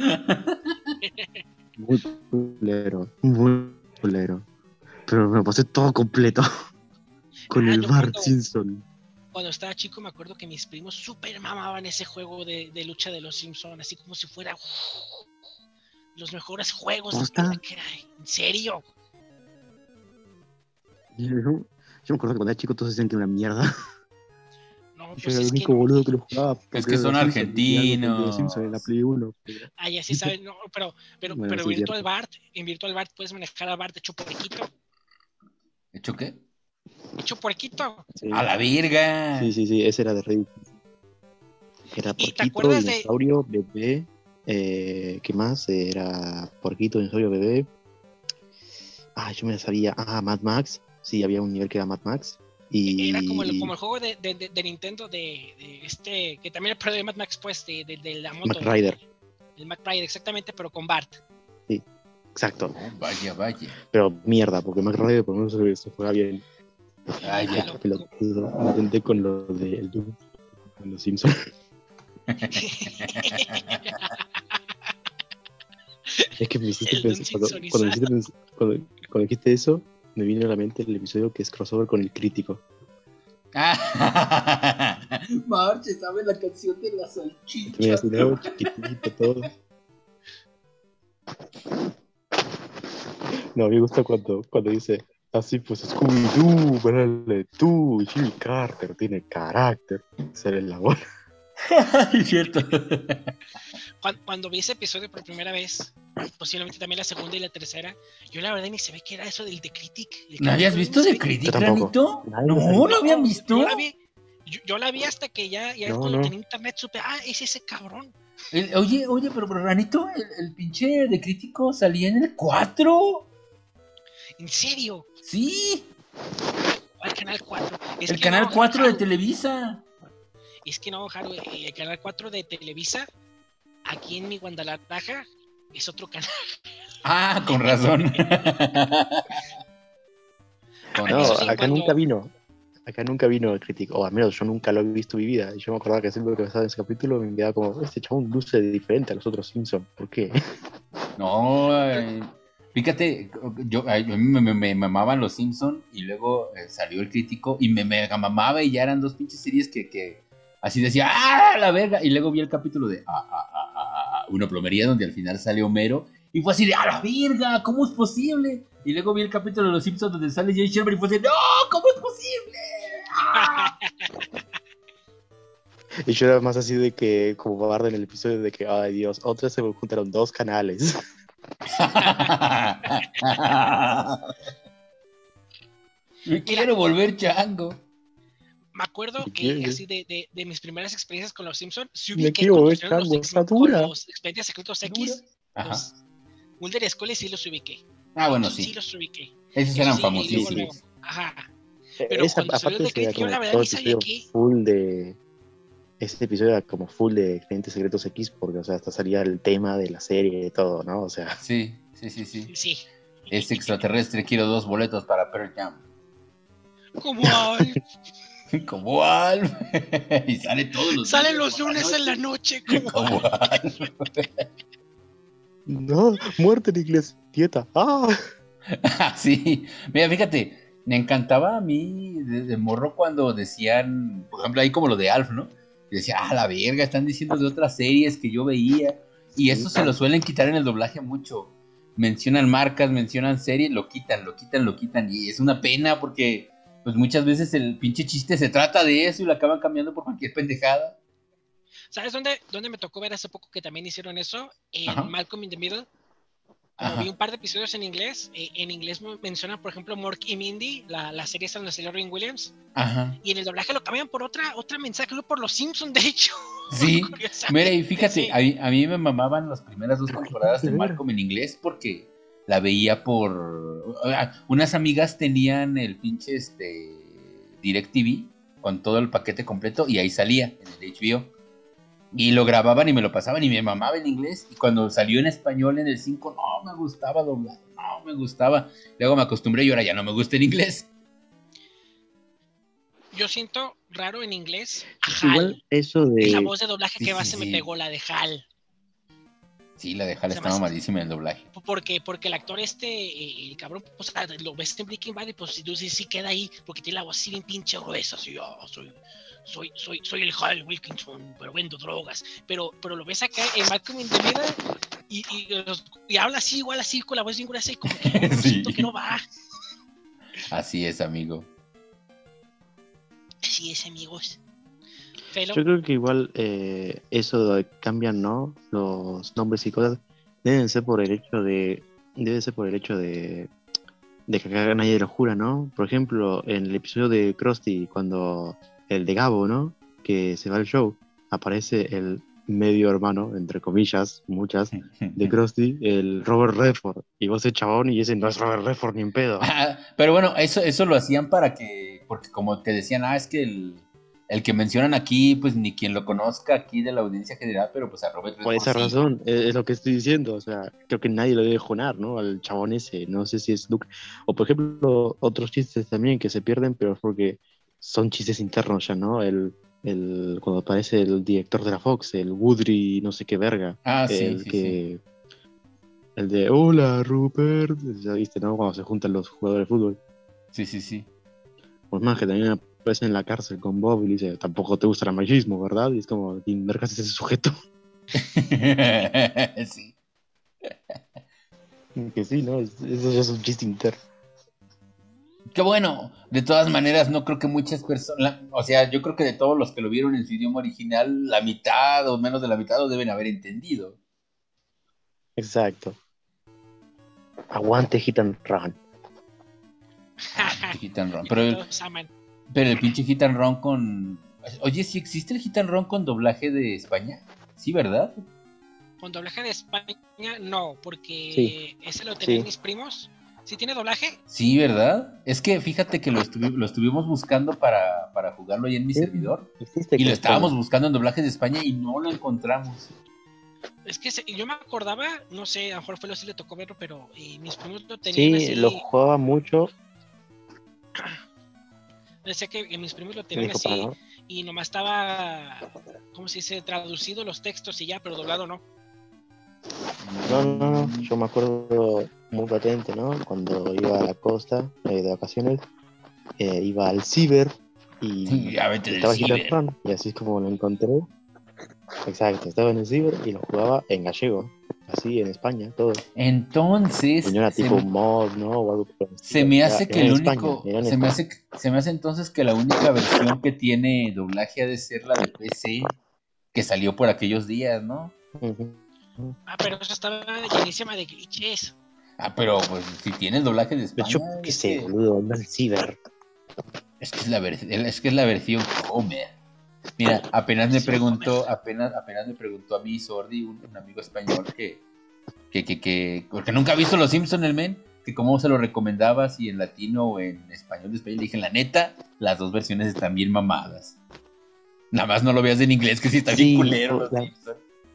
Muy culero, muy culero. Pero me lo pasé todo completo. Con Ah, el yo Bart cuando- Simpson. Cuando estaba chico me acuerdo que mis primos super mamaban ese juego de, de lucha de los Simpsons, así como si fuera... los mejores juegos. ¿Posta? Que era, ¿en serio? Yo, yo me acuerdo que cuando era chico todos decían que era una mierda. No, Yo pues era el es que único no. boludo que lo jugaba. Es porque que era son los Simpsons, y algo de los Simpsons en la argentinos. Play uno. Ah, ya sí saben, no, pero, pero, Bueno, pero sí, Virtual cierto. Bart, en Virtual Bart puedes manejar a Bart hecho puerquito. ¿Hecho qué? Hecho puerquito. Sí. ¡A la virga! Sí, sí, sí, ese era de Reddit. Era ¿Y te porquito, acuerdas de- dinosaurio, bebé. Eh, ¿Qué más? Era porquito, dinosaurio, bebé. Ah, yo me la sabía. Ah, Mad Max. Sí, había un nivel que era Mad Max. Y... Era como el, como el juego de, de, de, de Nintendo de, de este, que también era de Mad Max, pues, de, de, de la moto. Mac Rider. El Mac Rider, exactamente, pero con Bart. Sí, exacto. Oh, vaya, vaya. Pero mierda, porque Mac Rider por lo menos se, se juega bien. Ah, ya. Lo- Pelotudo. Intenté con lo de el Doom, con los Simpsons. Es que me hiciste El pensar, Doom cuando, cuando, me Simpsonizado. hiciste pens- cuando, cuando dijiste eso, me vino a la mente el episodio que es crossover con el crítico. Marche, ¿sabes la canción de la Que me salchicha? así, ¿no? Chiquitito, todo. No, me gusta cuando, cuando dice, así pues Scooby-Doo, vale, tú, y Jimmy Carter tiene carácter. Sale en la bola. Es cierto. Cuando, cuando vi ese episodio por primera vez, posiblemente también la segunda y la tercera, yo la verdad ni se ve qué era eso del The Critic. El ¿No habías capítulo, visto ni se de ve- Critic, Yo tampoco. Granito? Nadie No, lo sabía. ¿no habían visto? Yo la vi, yo, yo la vi hasta que ya, ya No, cuando no. tenía internet supe, ah, es ese cabrón. El- oye, oye, pero, pero Granito, el, el pinche de Crítico salía en el cuatro. En serio, Sí, al canal cuatro. Es el que canal no, cuatro de Haru, Televisa. Es que no, Haru, eh, el canal cuatro de Televisa, aquí en mi Guadalajara, es otro canal. Ah, con razón. Con No, Eso sí, acá cuando- nunca vino. Acá nunca vino el crítico. O al menos yo nunca lo he visto en mi vida. Y yo me acordaba que siempre que pasaba en ese capítulo me quedaba como, este chabón luce diferente a los otros Simpsons. ¿Por qué? No, eh, fíjate, yo, a mí me, me, me mamaban los Simpson y luego eh, salió el Crítico y me mega mamaba y ya eran dos pinches series que, que así decía, ¡ah, la verga! Y luego vi el capítulo de ah, ah, ah, ah, ah, una plomería donde al final sale Homero y fue así de, ¡a la verga! ¿Cómo es posible? Y luego vi el capítulo de los Simpsons donde sale Jay Sherman y fue así, ¡no! ¿Cómo es posible? ¡Ah! Y yo era más así de que, como Bart en el episodio de que, ay Dios, otra se juntaron dos canales. Me quiero volver chango. Me acuerdo que ¿Quieres? así de, de, de mis primeras experiencias con los Simpsons, sí Me ubiqué quiero cuando volver salieron los chango, X-Men está con dura. los Expedientes Secretos X, Ajá. los Mulder Scully sí los ubiqué. Ah, bueno, Esos sí. sí los ubiqué. Esos Eso eran sí, y luego, famosísimos. luego, ajá. Pero Esa, cuando salió el aparte de era Critic, yo como la verdad todo ni sabía episodio qué. full de... Este episodio era como full de Expedientes Secretos X porque, o sea, hasta salía el tema de la serie y todo, ¿no? O sea, Sí, sí, sí, sí. Sí, Es extraterrestre, quiero dos boletos para Pearl Jam. como ay, Como Alf. Y sale todos los salen días los por lunes en la noche, como Como Alf. no, muerte en inglés, dieta. ¡Ah! Sí, mira, fíjate, me encantaba a mí de, de morro cuando decían, por ejemplo, ahí como lo de Alf, ¿no? Y decía, ah, la verga, están diciendo de otras series que yo veía. Y eso se lo suelen quitar en el doblaje mucho. Mencionan marcas, mencionan series, lo quitan, lo quitan, lo quitan. Y es una pena porque, pues muchas veces el pinche chiste se trata de eso y lo acaban cambiando por cualquier pendejada. ¿Sabes dónde, dónde me tocó ver hace poco que también hicieron eso? En Ajá. Malcolm in the Middle. Como Ajá. vi un par de episodios en inglés, eh, en inglés mencionan, por ejemplo, Mork y Mindy, la, la serie esa donde salió Robin Williams, Ajá. y en el doblaje lo cambian por otra, otra mensaje, no por los Simpsons, de hecho. Sí, mira, y fíjate, Sí. a mí, a mí me mamaban las primeras dos temporadas de Malcolm en inglés porque la veía por... Unas amigas tenían el pinche este, DirecTV con todo el paquete completo y ahí salía en el H B O. Y lo grababan y me lo pasaban y me mamaba en inglés. Y cuando salió en español en el cinco, no me gustaba doblar, no me gustaba. Luego me acostumbré y ahora ya no me gusta en inglés. Yo siento raro en inglés Igual Hal. eso de... Es la voz de doblaje Sí, que sí, más se me sí. pegó, la de Hal. Sí, la de Hal Se está me hace- mamadísima en el doblaje. Porque, porque el actor este, eh, el cabrón, pues, ah, lo ves en Breaking Bad y pues sí, sí, sí queda ahí, porque tiene la voz así bien pinche gruesa, así, oh, soy, soy, soy, soy el Hal Wilkinson, pero vendo drogas. Pero, pero lo ves acá en Malcolm in the Middle y, y, los- y habla así, igual así, con la voz bien gruesa y como que no, no Sí. siento que no va. Así es, amigo. Así es, amigos. Felo, Yo creo que igual eh, eso de cambian, ¿no? Los nombres y cosas deben ser por el hecho de, debe ser por el hecho de, de que acá nadie lo jura, ¿no? Por ejemplo, en el episodio de Krusty, cuando el de Gabo, ¿no? Que se va al show, aparece el medio hermano, entre comillas, muchas, de Krusty, el Robert Redford. Y vos ese chabón y ese no es Robert Redford ni en pedo. Ah, pero bueno, eso, eso lo hacían para que, porque como que decían, ah, es que el, el que mencionan aquí, pues ni quien lo conozca aquí de la audiencia general, pero pues a Robert Por Redford esa sí. razón, es, es lo que estoy diciendo. O sea, creo que nadie lo debe jonar, ¿no? Al chabón ese. No sé si es Luke. O por ejemplo, otros chistes también que se pierden, pero es porque son chistes internos ya, ¿no? El, el, cuando aparece el director de la Fox, el Woodry, no sé qué verga. Ah, sí, El sí, sí. que. El de hola, Rupert. Ya viste, ¿no? Cuando se juntan los jugadores de fútbol. Sí, sí, sí. Pues más que también aparece en la cárcel con Bob y le dice, tampoco te gusta el machismo, ¿verdad? Y es como, ¿quién vergas es ese sujeto? Sí. Que sí, ¿no? Es- Eso ya es un chiste interno. Qué bueno, de todas maneras, no creo que muchas personas, o sea, yo creo que de todos los que lo vieron en su idioma original, la mitad o menos de la mitad lo deben haber entendido. Exacto. Aguante Hit and Run. Ah, pinche Hit and Run. y Pero que el, todos aman. pero el pinche Hit and Run con... Oye, ¿sí existe el Hit and Run con doblaje de España? Sí, ¿verdad? Con doblaje de España, no, porque Sí. ese lo tenían Sí. mis primos. ¿Sí tiene doblaje? Sí, ¿verdad? Es que fíjate que lo, estuvi- lo estuvimos buscando para, para jugarlo ahí en mi Sí, servidor. existe Y lo con estábamos España. buscando en doblajes de España y no lo encontramos. Es que se- yo me acordaba, no sé, a lo mejor fue lo si le tocó verlo, pero eh, mis primos lo tenían Sí, así. lo jugaba mucho. Decía que, que mis primos lo Me tenían dijo para así no. y nomás estaba, ¿cómo se dice? Traducido los textos y ya, pero doblado no. No, no, no. Yo me acuerdo muy patente, ¿no? Cuando iba a la costa eh, de vacaciones, eh, iba al ciber y Sí, ya vete del estaba Hit and ciber. Run. Y así es como lo encontré. Exacto, estaba en el ciber y lo jugaba en gallego. Así en España, todo. Entonces, Y no era se, tipo un mod, ¿no? O algo por el se estilo. me Era, hace que era en el España. único, Era en se me España. hace, se me hace entonces que la única versión que tiene doblaje ha de ser la de P C que salió por aquellos días, ¿no? Ujú. Ah, pero eso estaba llenísima de glitches. Ah, pero pues si tiene el doblaje de Pues España, yo qué es sé, que boludo, anda al ciber. es que es la, ver- es que es la versión Homer. Mira, apenas me Sí, preguntó, Homer. apenas, apenas me preguntó a mí Sordi, un, un amigo español que, que, que, que, porque nunca ha visto Los Simpson el men, que cómo se lo recomendaba, si en latino o en español de España. Le dije, la neta, las dos versiones están bien mamadas. Nada más no lo veas en inglés, que sí está bien Sí, culero no, Los la- Simpson.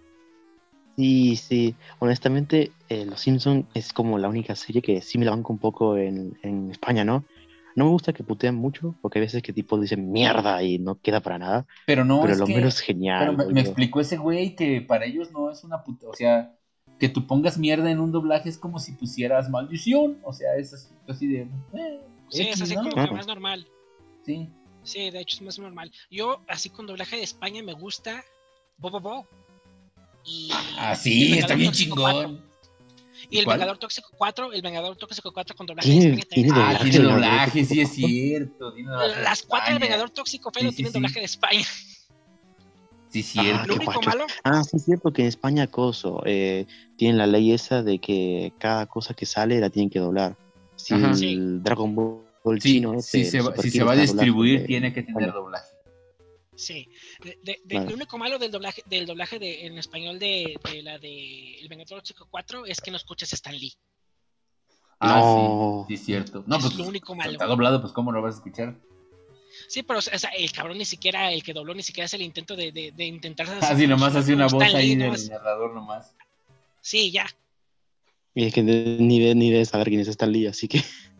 sí, sí. Honestamente, eh, Los Simpson es como la única serie que sí me la banco un poco en, en España, ¿no? No me gusta que putean mucho, porque hay veces que tipo dicen mierda y no queda para nada, Pero no, pero es lo menos que, pero genial, me, me boludo. explicó ese güey que para ellos no es una puta, o sea, que tú pongas mierda en un doblaje es como si pusieras maldición, o sea, es así, así de, eh, Sí, es X, así ¿no? como que Ah, más normal. Sí. Sí, de hecho es más normal. Yo, así con doblaje de España, me gusta Bo Bo Bo y Ah, El sí, está Vengador bien Tóxico cuatro. chingón. Y El ¿Cuál? Vengador Tóxico cuatro, El Vengador Tóxico cuatro con doblaje de ¿Tiene, España también tiene está Ah, bien doblaje tiene el chido. Vengador doblaje, sí Tóxico es cuatro? cierto, tiene doblaje de Las cuatro del España. Vengador Tóxico Sí, Felo sí, tienen sí, doblaje de España. sí, Ah, cierto. Lo qué único guachos. malo, Ah, sí, es cierto que en España, coso, eh, tienen la ley esa de que cada cosa que sale la tienen que doblar. Si Ajá. sí, el Dragon Ball Sí, chino si ese, se el va, Super si se Kid, va a está doblado distribuir, en tiene que tener España. doblaje. sí. De, de, de- Claro. lo único malo del doblaje, del doblaje de, en español de, de la de El Vengador Tóxico cuatro es que no escuchas a Stan Lee. Ah, No. sí, sí, cierto. No, Es pues lo único malo. está doblado, pues ¿cómo lo vas a escuchar? Sí, pero o sea, el cabrón ni siquiera, el que dobló ni siquiera hace el intento de, de, de intentar Ah, sí, nomás sonar hace como una voz Stan ahí Lee, del nomás. narrador nomás. Sí, ya. Y es que de- ni de ni de saber quién es Stan Lee, así que.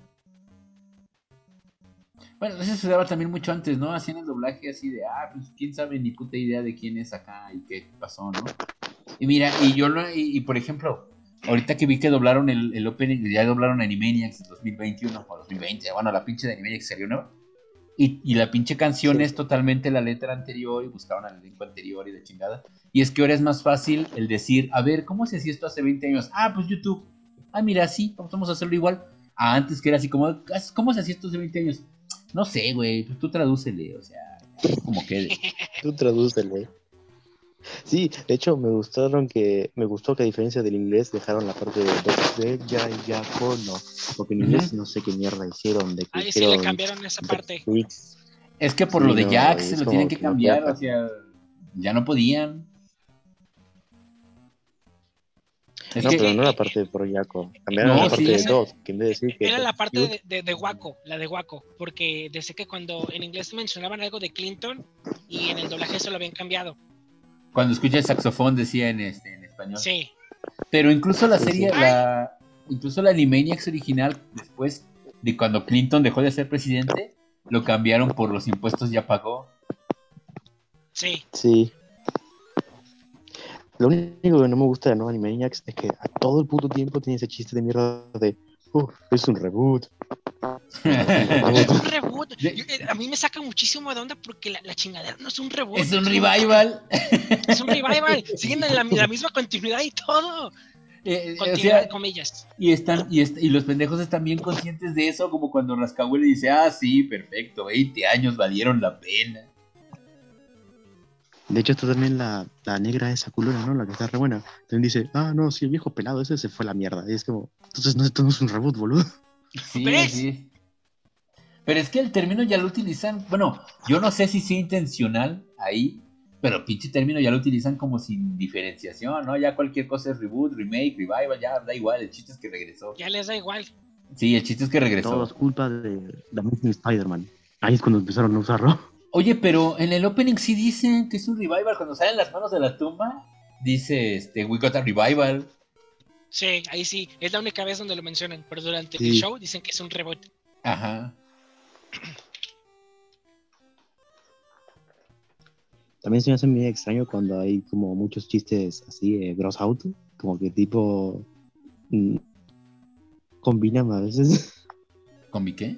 Bueno, eso se daba también mucho antes, ¿no? Hacían el doblaje así de, ah, pues quién sabe ni puta idea de quién es acá y qué pasó, ¿no? Y mira, y yo lo, y, y por ejemplo, ahorita que vi que doblaron el, el opening, ya doblaron Animaniacs dos mil veintiuno o dos mil veinte, bueno, la pinche de Animaniacs salió nueva. Y, y la pinche canción sí. es totalmente la letra anterior y buscaban al elenco anterior y de chingada. Y es que ahora es más fácil el decir, a ver, ¿cómo se hacía esto hace veinte años? Ah, pues YouTube. Ah, mira, sí, vamos a hacerlo igual. Ah, antes que era así como, ¿cómo se hacía esto hace veinte años? No sé, güey, pues tú tradúcele, o sea, como quede. Tú tradúcele. Sí, de hecho me gustaron que, me gustó que a diferencia del inglés dejaron la parte de, de ya y ya no, porque en inglés uh-huh. no sé qué mierda hicieron. De que Ahí sí le cambiaron esa parte. Es que por sí, lo de no, Jack se lo tienen que, que cambiar, no o sea, ya no podían. Es no, que, pero no la parte de por Yaco. Cambiaron no, la parte sí, de Dot, que en vez de decir que... Era la parte de, de, de Waco, la de Waco, porque desde que cuando en inglés mencionaban algo de Clinton y en el doblaje eso lo habían cambiado. Cuando escucha el saxofón decía en, este, en español. Sí. Pero incluso la serie, la, incluso la Animaniacs original, después de cuando Clinton dejó de ser presidente, lo cambiaron por los impuestos ya pagó. Sí. Sí. Lo único que no me gusta de No Animaniacs es que a todo el puto tiempo tiene ese chiste de mierda de uh, es un reboot. Es un reboot. Yo, a mí me saca muchísimo de onda porque la, la chingadera no es un reboot. Es un revival. Es un revival. Siguen en la, la misma continuidad y todo. Eh, continuidad, o sea, comillas. Y están y, est- y los pendejos están bien conscientes de eso, como cuando Rascahuele dice, ah, sí, perfecto, veinte años valieron la pena. De hecho, está también la, la negra esa culona, ¿no? La que está re buena. También dice, ah, no, sí, el viejo pelado ese se fue a la mierda. Y es como, entonces no, esto no es un reboot, boludo. Sí, sí. Pero es que el término ya lo utilizan, bueno, yo no sé si sea intencional ahí, pero pinche término ya lo utilizan como sin diferenciación, ¿no? Ya cualquier cosa es reboot, remake, revival, ya da igual, el chiste es que regresó. Ya les da igual. Sí, el chiste es que regresó. Todo es culpa de The Amazing Spider-Man. Ahí es cuando empezaron a usarlo. Oye, pero en el opening sí dicen que es un revival, cuando salen las manos de la tumba, dice, este, we got a revival. Sí, ahí sí, es la única vez donde lo mencionan, pero durante sí. el show dicen que es un reboot. Ajá. También se me hace muy extraño cuando hay como muchos chistes así, eh, gross out, como que tipo mmm, combinan a veces. ¿Con mi qué?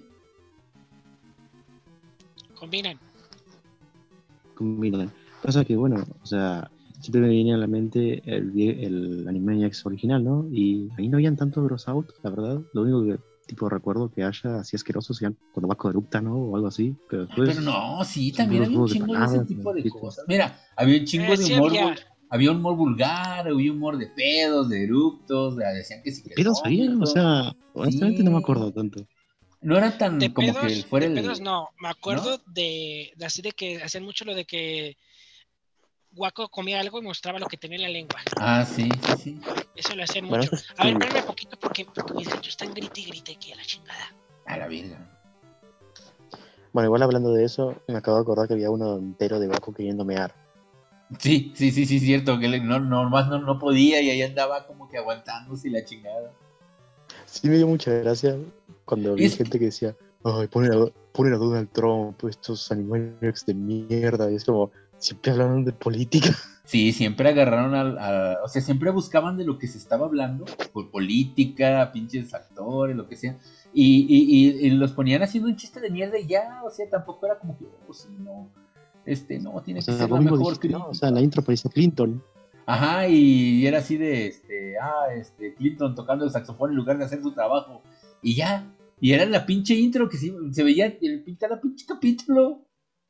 Combinan. Combinan. Pasa que bueno, o sea, siempre me viene a la mente el, el Animaniacs original, ¿no? Y ahí no habían tanto gross out, la verdad. Lo único que tipo recuerdo que haya así asqueroso sean cuando Waco eructa, ¿no? O algo así. Pero, después, pero no, sí, también había un chingo de, de ese tipo de ¿viste? cosas. Mira, había un chingo eh, de sí humor, había. había un humor vulgar, había humor de pedos, de eructos, de, decían que sí que pedos había, o sea, honestamente sí. No me acuerdo tanto. No era tan de como pedos, que fuera de el... pedos no, me acuerdo ¿no? de, de así de que hacían mucho lo de que Waco comía algo y mostraba lo que tenía en la lengua. Ah, sí, sí, sí. Eso lo hacían mucho. Bueno, a ver, espérame un poquito porque, porque mis gachos están grite y grite aquí a la chingada. A la virga. Bueno, igual hablando de eso, me acabo de acordar que había uno entero de Waco queriendo mear. Sí, sí, sí, sí, cierto, que no, no, más no, no podía y ahí andaba como que aguantándose la chingada. Sí, me dio mucha gracia cuando vi es... gente que decía, ay, ponen a, ponen a Donald Trump, estos Animaniacs de mierda, y es como, siempre hablaron de política. Sí, siempre agarraron al, a, o sea, siempre buscaban de lo que se estaba hablando, por política, pinches actores, lo que sea, y, y, y, y los ponían haciendo un chiste de mierda y ya, o sea, tampoco era como que, oh, sí, no, este, no, tiene o sea, que ser la mejor dijiste, no, o sea, en la intro aparece Clinton. Ajá, y era así de, este, ah, este, Clinton tocando el saxofón en lugar de hacer su trabajo, y ya, y era la pinche intro que se, se veía, el pinta pinche capítulo.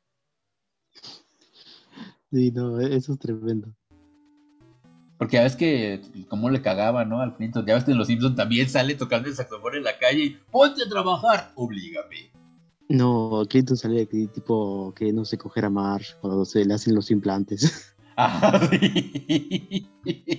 Sí, no, eso es tremendo. Porque ya ves que, cómo le cagaba, ¿no? Al Clinton, ya ves que en Los Simpsons también sale tocando el saxofón en la calle y ponte a trabajar, oblígame. No, Clinton salía de tipo que no se coger a Marge cuando se le hacen los implantes. Ah, sí.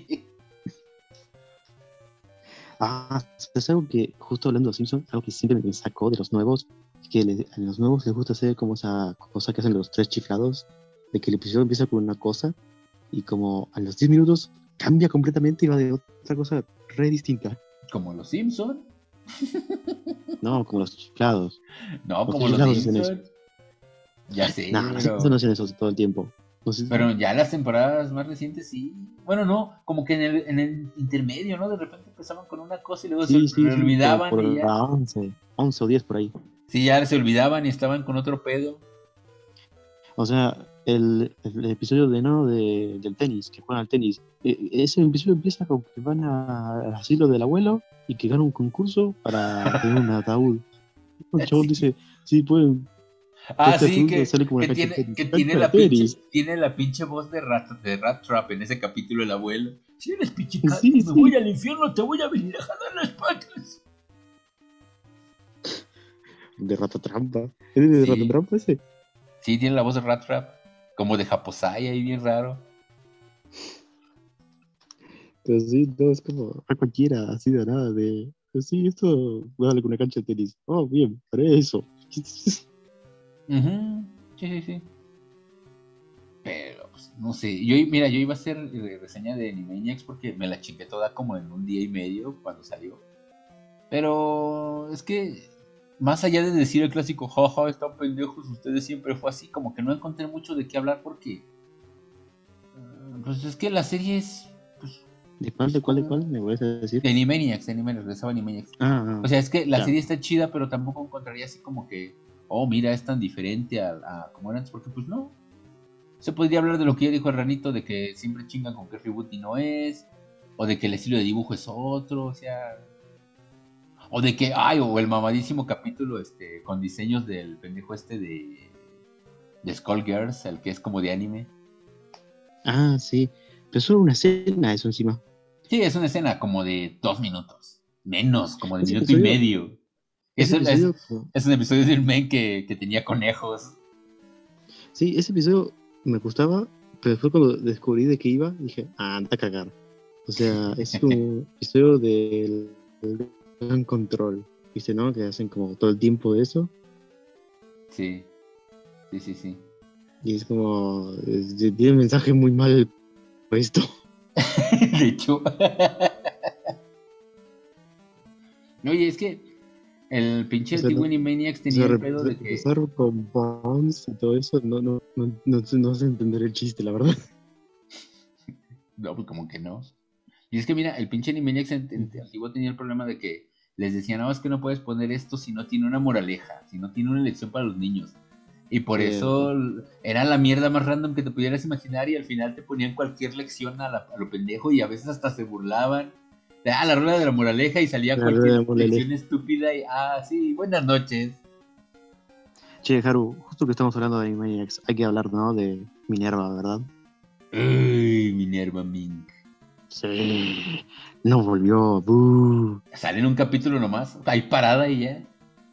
Ah, es algo que, justo hablando de Los Simpsons, algo que siempre me sacó de los nuevos, que le, a los nuevos les gusta hacer como esa cosa que hacen los tres chiflados, de que el episodio empieza con una cosa y como a los diez minutos cambia completamente y va de otra cosa re distinta. ¿Como Los Simpsons? No, como los chiflados. No, los como Los Simpsons. Ya sé, nah, pero... los no hacen eso todo el tiempo. No sé si... Pero ya las temporadas más recientes sí. Bueno, no, como que en el, en el intermedio, ¿no? De repente empezaban con una cosa y luego sí, se sí, olvidaban sí, por y ya. once, once o diez por ahí. Sí, ya se olvidaban y estaban con otro pedo. O sea, el, el episodio de no de, del tenis, que juegan al tenis, e- ese episodio empieza con que van a- al asilo del abuelo y que ganan un concurso para tener un ataúd. El chabón Sí. dice, sí, pueden, Ah, este sí, ataúd que, sale como que una cancha de tiene, tenis. que Cancha tiene de la pinche, tenis. tiene la pinche voz de Rat, de Rat Trap en ese capítulo el abuelo. Si eres pichicato, Sí, me sí. voy al infierno, te voy a venir a jalar las patas. De rata trampa. ¿Es de Sí. rata trampa ese? Sí, tiene la voz de Rat Trap, como de Japosai ahí bien raro. Pero sí, no, es como a cualquiera, así de nada, de, pues sí, esto, voy a darle con una cancha de tenis. Oh, bien, haré eso. Ujú, sí, sí, sí. Pero, pues, no sé. Yo, mira, yo iba a hacer eh, reseña de Animaniacs porque me la chingué toda como en un día y medio cuando salió. Pero es que, más allá de decir el clásico, jaja, están pendejos, ustedes siempre fue así, como que no encontré mucho de qué hablar porque, eh, pues es que la serie es, pues, ¿De cuál, de cuál, de cuál? ¿Me voy a decir? de Animaniacs, de Animaniacs, regresaba Animaniacs. Ah, ah, O sea, es que la ya. serie está chida, pero tampoco encontraría así como que, oh, mira, es tan diferente a, a como era antes, porque pues no. Se podría hablar de lo que ya dijo el ranito, de que siempre chingan con que reboot y no es, o de que el estilo de dibujo es otro, o sea, o de que, ay, o el mamadísimo capítulo este con diseños del pendejo este de, de Skullgirls, el que es como de anime. Ah, sí. Pero solo una escena eso encima. Sí, es una escena como de dos minutos, menos, como de Ese minuto y episodio, medio. Es, ese un- es, episodio, como- es un episodio de un men que, que tenía conejos. sí, ese episodio me gustaba, pero después cuando descubrí de qué iba, dije, ah, anda a cagar. O sea, es un episodio del del gran control, ¿viste, no? Que hacen como todo el tiempo de eso, Sí, sí, sí, sí. y es como, es- tiene un mensaje muy mal puesto. De hecho. Oye, es que el pinche O sea, antiguo no, Animaniacs o sea, tenía el pedo empezar, de que. empezar con Bones y todo eso, no, no, no, no, sé- no sé entender el chiste, la verdad. No, pues como que no. Y es que mira, el pinche Animaniacs en- en- antiguo tenía el problema de que les decían, no, es que no puedes poner esto si no tiene una moraleja, si no tiene una lección para los niños. Y por eso Cierto. l- era la mierda más random que te pudieras imaginar y al final te ponían cualquier lección a, la- a lo pendejo y a veces hasta se burlaban. De, ah, la rueda de la moraleja y salía La verdad, cualquier molele. lección estúpida y, ah, sí, buenas noches. Che, Haru, justo que estamos hablando de Animaniacs, hay que hablar, ¿no? De Minerva, ¿verdad? Uy, Minerva Mink. Sí. No volvió. Boo. Sale en un capítulo nomás, ahí parada y ya.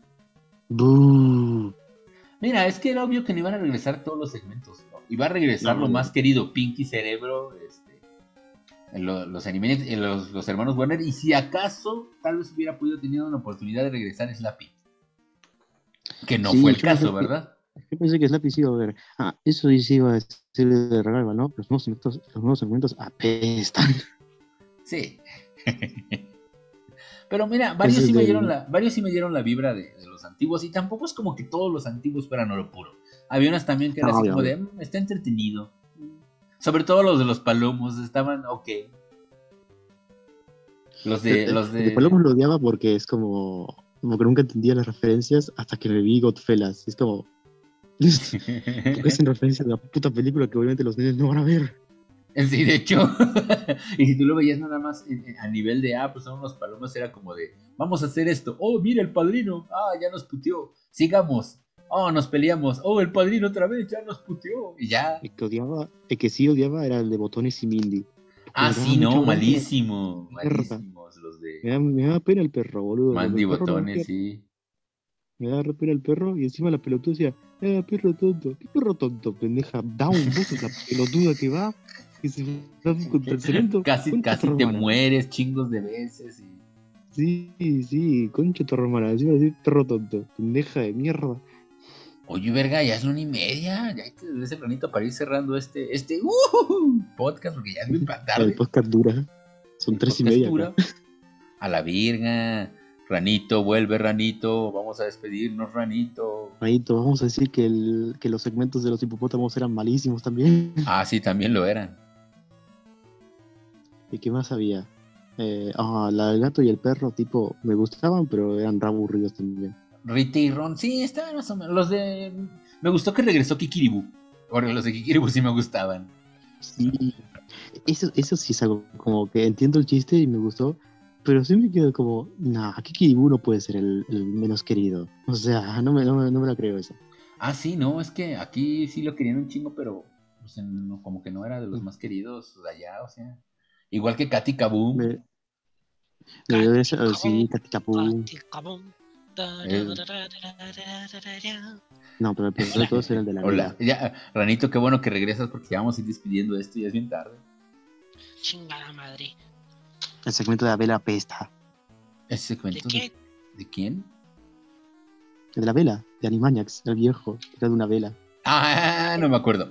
Boo. Mira, es que era obvio que no iban a regresar todos los segmentos, ¿no? Iba a regresar No, lo no. más querido, Pinky Cerebro, este, lo- los Animaniacs, eh, los, los hermanos Warner, y si acaso tal vez hubiera podido tener una oportunidad de regresar Slappy. Que no Sí, fue el yo pensé caso, que, ¿verdad? yo pensé que Slappy sí iba a ver. Ah, eso sí iba a decir de Revival, ¿no? Los nuevos segmentos, los nuevos segmentos apestan. Sí. Pero mira, varios Ese sí me dieron del. la, varios sí me dieron la vibra de, de los antiguos, y tampoco es como que todos los antiguos fueran oro puro. Había unas también que era No, así obvio, como obvio. de, "Mm, está entretenido. Sobre todo los de los palomos, estaban ok. Los de, El los el de Paloma de... lo odiaba porque es como. Como que nunca entendía las referencias hasta que me vi Godfellas. Es como. Porque hacen referencia a la puta película que obviamente los niños no van a ver. Sí, de hecho. Y si tú lo veías nada más en- en- a nivel de, ah, pues son unos palomos, era como de, vamos a hacer esto. Oh, mira el padrino. Ah, ya nos puteó. Sigamos. Oh, nos peleamos. Oh, el padrino otra vez, ya nos puteó. Y ya. El que odiaba, el que sí odiaba era el de Botones y Mindy. Porque Ah, me daba sí, mucha no, bronca la malísimo. mierda. Malísimos los Me de da, me da pena el perro, boludo. Cuando Mandy el perro no hacía, Botones, sí. me da re pena el perro y encima la pelotuda decía, eh, perro tonto. ¿Qué perro tonto, pendeja? Down, vos sos la pelotuda que va, que se va contra el cemento. Casi, Concha casi tu te hermana. mueres chingos de veces. Y... Sí, sí, concha tu hermana. Encima decir perro tonto, pendeja de mierda. Oye, verga, ya es una y media. Ya hay que desde ese planito para ir cerrando este, este uh, podcast, porque ya es muy El tarde. podcast dura. Son El tres y podcast media dura. acá. A la virga. Ranito, vuelve Ranito. Vamos a despedirnos, Ranito. Ranito, vamos a decir que, el, que los segmentos de los hipopótamos eran malísimos también. Ah, sí, también lo eran. ¿Y qué más había? Eh, ah, la del gato y el perro, tipo, me gustaban, pero eran re aburridos también. Rita y Ron, sí, estaban más o menos. Los de. Me gustó que regresó Kikiribu. Ahora, los de Kikiribu sí me gustaban. Sí, eso, eso sí es algo como que entiendo el chiste y me gustó, pero sí me quedo como, nah, Kikiribu no puede ser el, el menos querido. O sea, no me, no, me, no me la creo eso. Ah, sí, no, es que aquí sí lo querían un chingo, pero pues, en- no, como que no era de los más queridos de allá, o sea. Igual que Katy Kaboom. Me, me dio esa, Katikabum, sí, Katikapum. katikabum, Eh, tararararararara. No, pero el peor de todos era el de la Hola, vela. ya, Ranito, qué bueno que regresas porque ya vamos a ir despidiendo esto, ya es bien tarde. Chingada madre. El segmento de la vela apesta. ¿Ese ¿De cuento de, qué? de quién? El de la vela, de Animaniacs, el viejo, que era de una vela. Ah, no me acuerdo.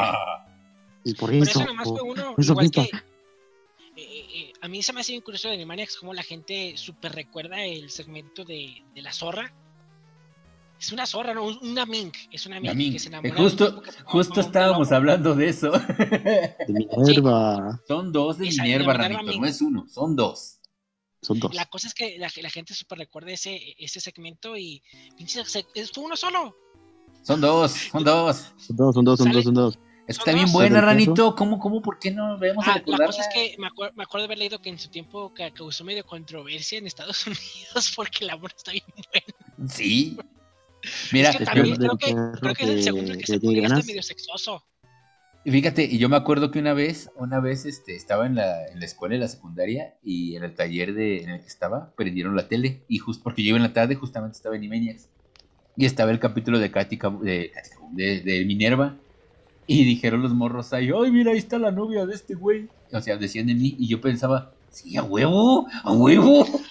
Y por Pero eso eso, nomás fue uno, eso igual apesta. que eh, eh, a mí se me hace bien curioso de Animaniacs como la gente súper recuerda el segmento de, de la zorra. Es una zorra, no, una mink, es una mink que Gamín, se eh, enamora de un tipo justo, que se llama justo hombre estábamos lobo. hablando de eso. De Sí, Minerva. Son dos de esa, la Minerva, Minerva Ranito, no Mink. es uno, son dos. Son La dos. cosa es que la, la gente súper recuerda ese, ese segmento y pinche, se- es uno solo. Son dos, son dos. Son dos, son dos, son dos, Sale, son dos. Es que son está bien dos. ¿La buena, del perro? Ranito. ¿Cómo, cómo, por qué no debemos a Ah, la cosa recordarla? es que me, acuer- me acuerdo de haber leído que en su tiempo ca- causó medio controversia en Estados Unidos porque la obra está bien buena. Sí. Es Mira, que Es que también el creo del que creo perro que es el segundo el que, que que se le tiene pone ya está ganas. medio sexoso. fíjate, y yo me acuerdo que una vez, una vez este, estaba en la, en la escuela, en la secundaria, y en el taller de, en el que estaba, prendieron la tele, y justo porque yo iba en la tarde, justamente estaba en Imeniax, y estaba el capítulo de Katy Cab- de, Katy Cab- de, de Minerva, y dijeron los morros ahí, ay, mira, ahí está la novia de este güey. O sea, decían de mí, y yo pensaba, sí, a huevo, a huevo.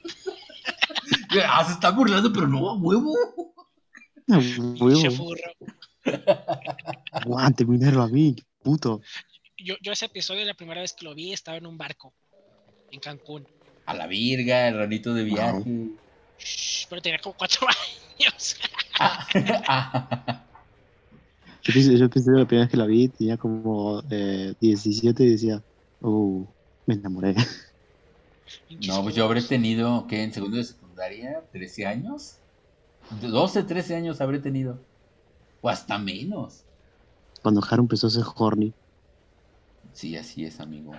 Ah, se está burlando, pero no, a huevo. Ah, Pinche huevo. furro. Aguante, Minerva, a mí, puto. Yo, yo ese episodio la primera vez que lo vi estaba en un barco en Cancún. A la virga, el ranito de Wow. viaje. Shh, pero tenía como cuatro años. Ah, ah. Yo pensé, yo pensé la primera vez que la vi, tenía como eh, diecisiete y decía, oh, me enamoré. Pinches No, pues yo habré furros. tenido, ¿qué? En segundo de secundaria, trece años. doce, trece años habré tenido. O hasta menos. Cuando Haru empezó a ser horny. Sí, así es, amigo.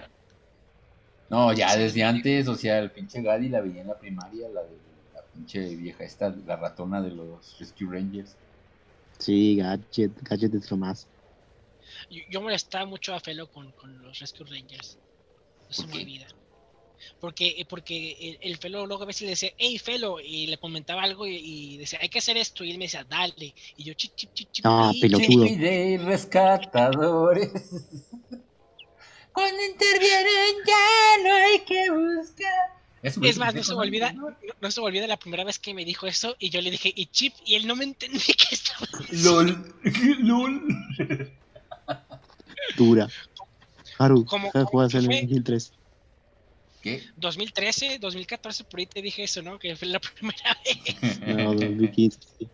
No, ya Sí, desde antes, o sea, el pinche Gaddy la veía en la primaria, la de la pinche vieja esta, la ratona de los Rescue Rangers. Sí, Gadget, Gadget es lo más. yo, yo molestaba mucho a Felo con, con los Rescue Rangers. No se ¿Por me qué? olvida. Porque, eh, porque el, el Felo luego a veces le decía, hey Felo, y le comentaba algo y, y decía, hay que hacer esto, y él me decía, dale. Y yo, chip, chip, chip, chip, Ah, pi, chip, pelotudo. Chippy rescatadores. Cuando intervienen ya no hay que buscar. Eso me Es dice más, José no se me José, olvida, ¿no? no, no se me olvida la primera vez que me dijo eso y yo le dije, y Chip, y él no me entendía qué estaba diciendo. LOL. LOL. Dura. Haru, Como, deja de como jugar que fue Silent Hill tres. ¿Qué? dos mil trece, dos mil catorce, por ahí te dije eso, ¿no? Que fue la primera vez. No, dos mil quince, sí.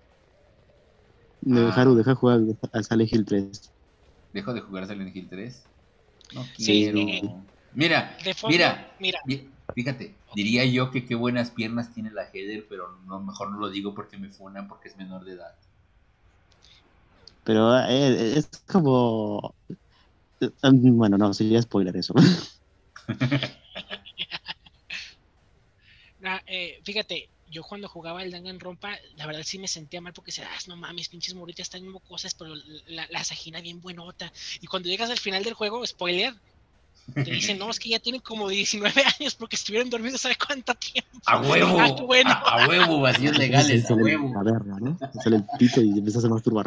No, Ah, Haru, deja de jugar a Silent Hill tres. ¿dejo de jugar Silent Hill tres? No Sí, quiero. Sí. eh, Mira, de fondo, mira, mira, vi- fíjate, ok, diría yo que qué buenas piernas tiene la Heather, pero no, mejor no lo digo porque me funan porque es menor de edad. Pero eh, es como... eh, Bueno, no, sería spoiler eso. nah, eh, fíjate, yo cuando jugaba el Danganronpa, la verdad sí me sentía mal porque decía, ah, no mames, pinches morritas están mismo cosas, pero la, la Sajina bien buenota. Y cuando llegas al final del juego, spoiler, te dicen, no, es que ya tienen como diecinueve años porque estuvieron dormidos sabe cuánto tiempo. ¡A Ah, qué huevo! bueno. ¡A, a huevo! Vacíos Entonces ahí legales, a sale huevo. la verga, ¿no? Ahí sale el pito y empiezas a masturbar.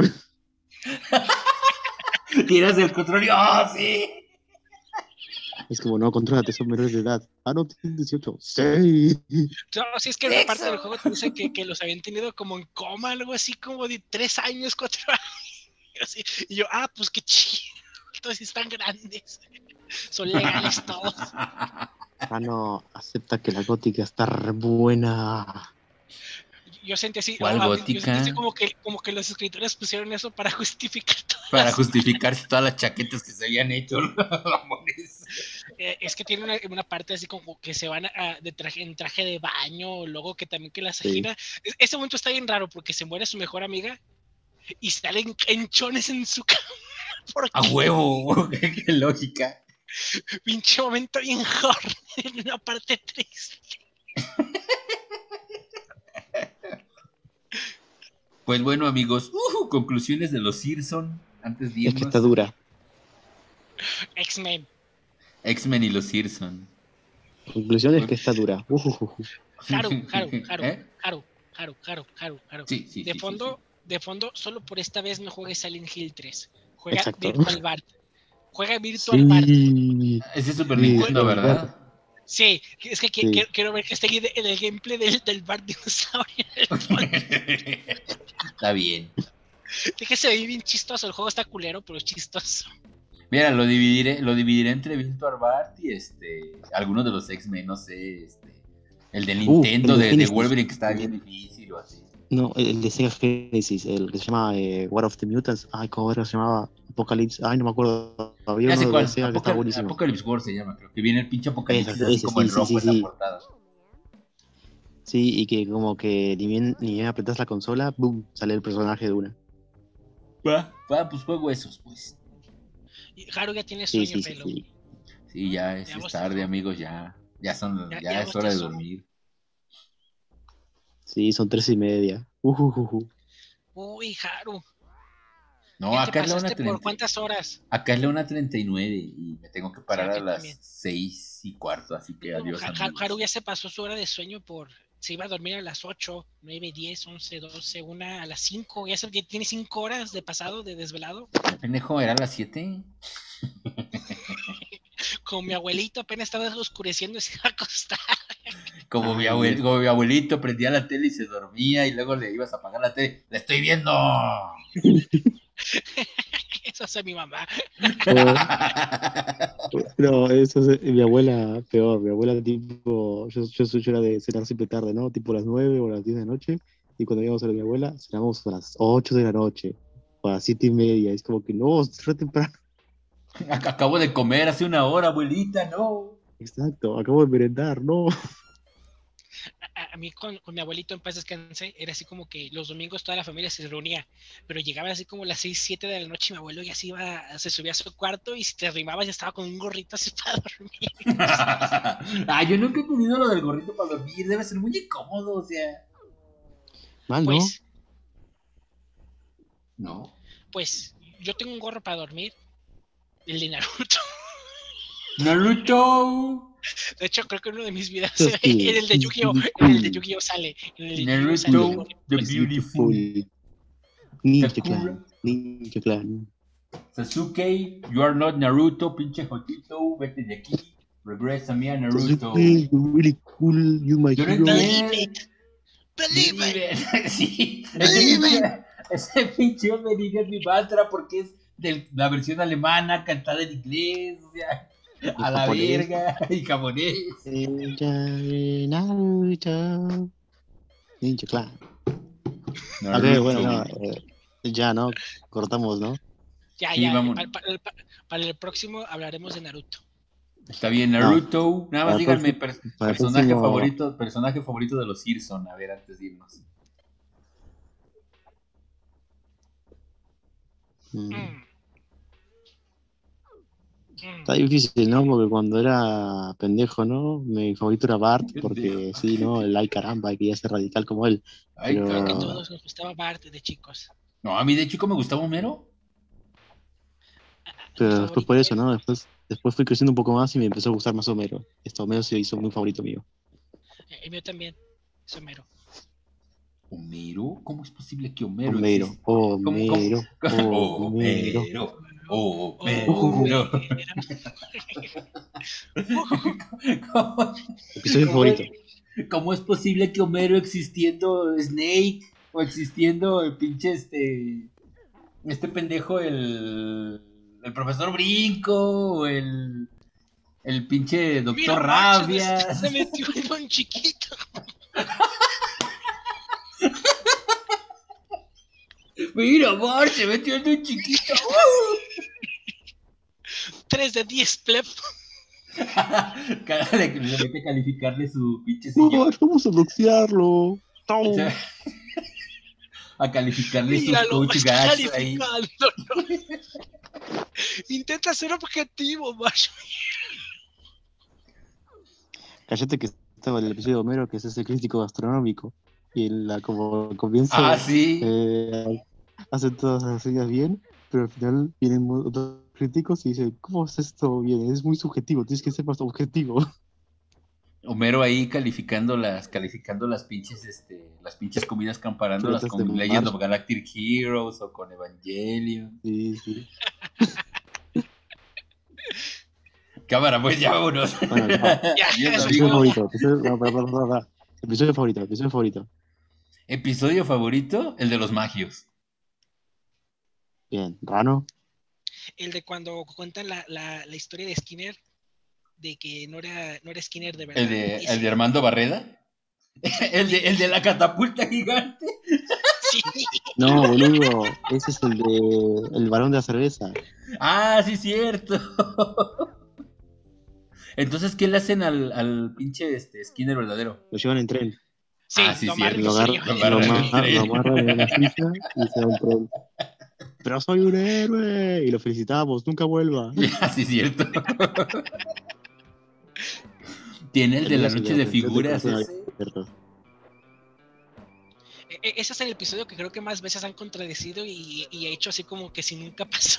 Tiras el control y ¡ah, sí! Es como, no, contrólate, son menores de edad. Ah, no, tienen dieciocho. Sí. No, sí es que en una parte del juego te dice que, que los habían tenido como en coma, algo así como de tres años, cuatro años. Y, y yo, ah, pues qué chido. Entonces están grandes. Son legales todos. Ah, no, acepta que la gótica está re buena. yo sentí así, ¿Cuál oh, yo gótica? sentí así como que, como que los escritores pusieron eso para justificar todo. Para justificar todas las chaquetas que se habían hecho, ¿no? Eh, es que tiene una, una parte así como que se van a, de traje, en traje de baño, luego que también que la Sajina. Sí. Ese momento está bien raro porque se muere su mejor amiga y salen canchones en su cama. A huevo, qué, qué lógica. Pinche momento bien horrible en una parte triste. Pues bueno, amigos, uh, conclusiones de los Simpson antes de irnos. Es que está dura. X-Men. X-Men y los Simpson. Conclusión es que está dura. Uh, uh, uh. Haru, Haru, Haru, ¿Eh? Haru, Haru, Haru, Haru, Haru. Sí, sí, de sí, fondo, sí, sí. de fondo, solo por esta vez no juegues Silent Hill tres. Juega Exacto. Virtual Bart. Juega Virtual Sí. Bart. Ese es Super Sí, Nintendo, Virtual ¿verdad? Bart. Sí, es que Sí. quiero, quiero ver que esté aquí en el gameplay del, del Bart dinosaurio. Está bien. Es que se ve bien chistoso, el juego está culero, pero es chistoso. Mira, lo dividiré, lo dividiré entre Virtual Bart y este, algunos de los X-Men, no sé, este, el de Nintendo, Uh, el de de, de Genesis. Wolverine que estaba bien difícil o así. No, el de Sega Genesis, el que se llama eh, War of the Mutants. Ay, ¿cómo era? Se llamaba Apocalypse. Ay, no me acuerdo. Había Ya sé uno cuál, de Sega que está Apocal- buenísimo. Apocalypse War se llama, creo que viene el pinche Apocalipsis Ese, así ese, como sí, en sí, rojo sí, en la sí. portada. Sí, y que como que ni bien, ni bien apretás la consola, boom, sale el personaje de una. Va, va, pues juego esos, pues. Y Haru ya tiene Sí, sueño, sí, sí, pelo. sí. Sí, ya es, Ya es vos- tarde, amigos, ya, ya son, Ya- ya, ya es vos hora te de son. dormir. Sí, son tres y media. Uh, uh, uh, uh. Uy, Haru. No, ¿Ya te acá es la una pasaste por treinta. cuántas horas? Acá es la una treinta y nueve y me tengo que parar Sí, a aquí las también. seis y cuarto, así que No, adiós, Ha- Ha- amigos. Haru ya se pasó su hora de sueño por... Se iba a dormir a las ocho, nueve, diez, once, doce, una, a las cinco. Ya, se, ya tiene cinco horas de pasado, de desvelado. Pendejo, ¿era a las siete? Como mi abuelito apenas estaba oscureciendo y se iba a acostar. Como, mi Ay, abuel- Dios. como mi abuelito prendía la tele y se dormía y luego le ibas a apagar la tele. ¡La estoy viendo! Eso hace mi mamá. No, eso es mi abuela, peor. Mi abuela, tipo, yo, yo, soy- yo era de cenar siempre tarde, ¿no? Tipo a las nueve o a las diez de la noche. Y cuando íbamos a ver a mi abuela, cenábamos a las ocho de la noche, o a las siete y media. Es como que no, es re temprano. Ac- Acabo de comer hace una hora, abuelita, no. Exacto, acabo de merendar, no. A, a mí con, con mi abuelito en paz descanse, era así como que los domingos toda la familia se reunía, pero llegaba así como las seis, siete de la noche y mi abuelo ya se iba, se subía a su cuarto y si te arrimabas ya estaba con un gorrito así para dormir. Ah, yo nunca he tenido lo del gorrito para dormir, debe ser muy incómodo, o sea. Mal, ¿no? Pues, No. pues, yo tengo un gorro para dormir, el de Naruto. Naruto. De hecho, creo que en uno de mis videos Eso se ve, sí, en el de es Yu-Gi-Oh! muy En el de cool. Yu-Gi-Oh! Sale. En el de Yu-Gi-Oh! sale el Naruto, gorrito. the Es beautiful. beautiful. Ninja Sakura. Clan, Ninja Clan. Sasuke, you are not Naruto, pinche jotito, vete de aquí. Regresa a mí a Naruto. Sasuke, you're really cool, you my Yo no hero. Believe entiendo. it. Believe it. Sí, ese Believe pinche, ese pinche opening es mi mantra porque es de la versión alemana cantada en inglés, o sea, Y a la japonés. verga, y japonés. Ninja Naruto. Ninja Clan. Naruto. Ok, bueno, no, eh, ya, ¿no? Cortamos, ¿no? Ya, Sí, ya. vamos. Para, para- para- para el próximo hablaremos de Naruto. Está bien, Naruto. Nada más Para el díganme próximo- per- para el personaje próximo- favorito, personaje favorito de los Simpson, a ver, antes de irnos. Mm. Mm. Mm. Está difícil, ¿no? Porque cuando era pendejo, ¿no? Mi favorito era Bart, porque Pendejo. sí, ¿no? El ay caramba, quería ser radical como él. Ay, Pero- Creo que a caramba. todos nos gustaba Bart de chicos. No, a mí de chico me gustaba Homero. A- a- mi Pero después favorito por eso, era- ¿no? Después, después fui creciendo un poco más y me empezó a gustar más Homero. Esto Homero se hizo muy favorito mío. El mío también. Es Homero. ¿Homero? ¿Cómo es posible que Homero Homero, exista? Homero, Oh, Homero. Homero. Oh, Oh, Homero. Homero. ¿Cómo, Episodio cómo favorito. es, cómo es posible que Homero existiendo Snake o existiendo el pinche este este pendejo el el profesor Brinco o el el pinche doctor Mira, March, Rabia? Se metió en un chiquito. Mira, Mar, se metió en un chiquito. tres de diez, pleb. Cada le, le mete a calificarle su pinche No, sillón. vamos a boxearlo. No. O sea, a calificarle sus Míralo, coach está gags ahí. calificándolo. Intenta ser objetivo, macho. Cállate que estaba en el episodio de Homero, que es ese crítico gastronómico. Y en la, como comienza, Ah, sí. eh, hacen todas las señas bien, pero al final vienen mu- otros críticos y dicen, ¿cómo es esto bien? Es muy subjetivo, tienes que ser más objetivo. Homero ahí calificando las, calificando las pinches, este, las pinches comidas, comparándolas Frutas de con Legend March. of Galactic Heroes o con Evangelion. Sí, sí. Cámara, pues ya vámonos. Bueno, no. Ya, Adiós, eso Episodio amigos. favorito, episodio, no, no, no, no, no. Episodio favorito, episodio favorito. Episodio favorito, el de los magios. Bien, Rano. El de cuando cuentan la, la, la historia de Skinner, de que no era, no era Skinner de verdad. El de, Ese- el de Armando Barreda. El de, el de la catapulta gigante. Sí. No, boludo, ese es el de el varón de la cerveza. Ah, sí, cierto. Entonces, ¿qué le hacen al, al pinche este, Skinner verdadero? Lo llevan en tren. Sí, Ah, sí, lo cierto. amarran y Lo, se agar- lo Lo llevan. lo, agarran en amarra- tren. lo amarran en una silla y se va un tren. Pero soy un héroe y lo felicitamos, nunca vuelva. Ah, sí, cierto. Tiene el de la noche de figuras ese. Cierto. E- e- Ese es el episodio que creo que más veces han contradecido y, y ha hecho así como que si nunca pasó.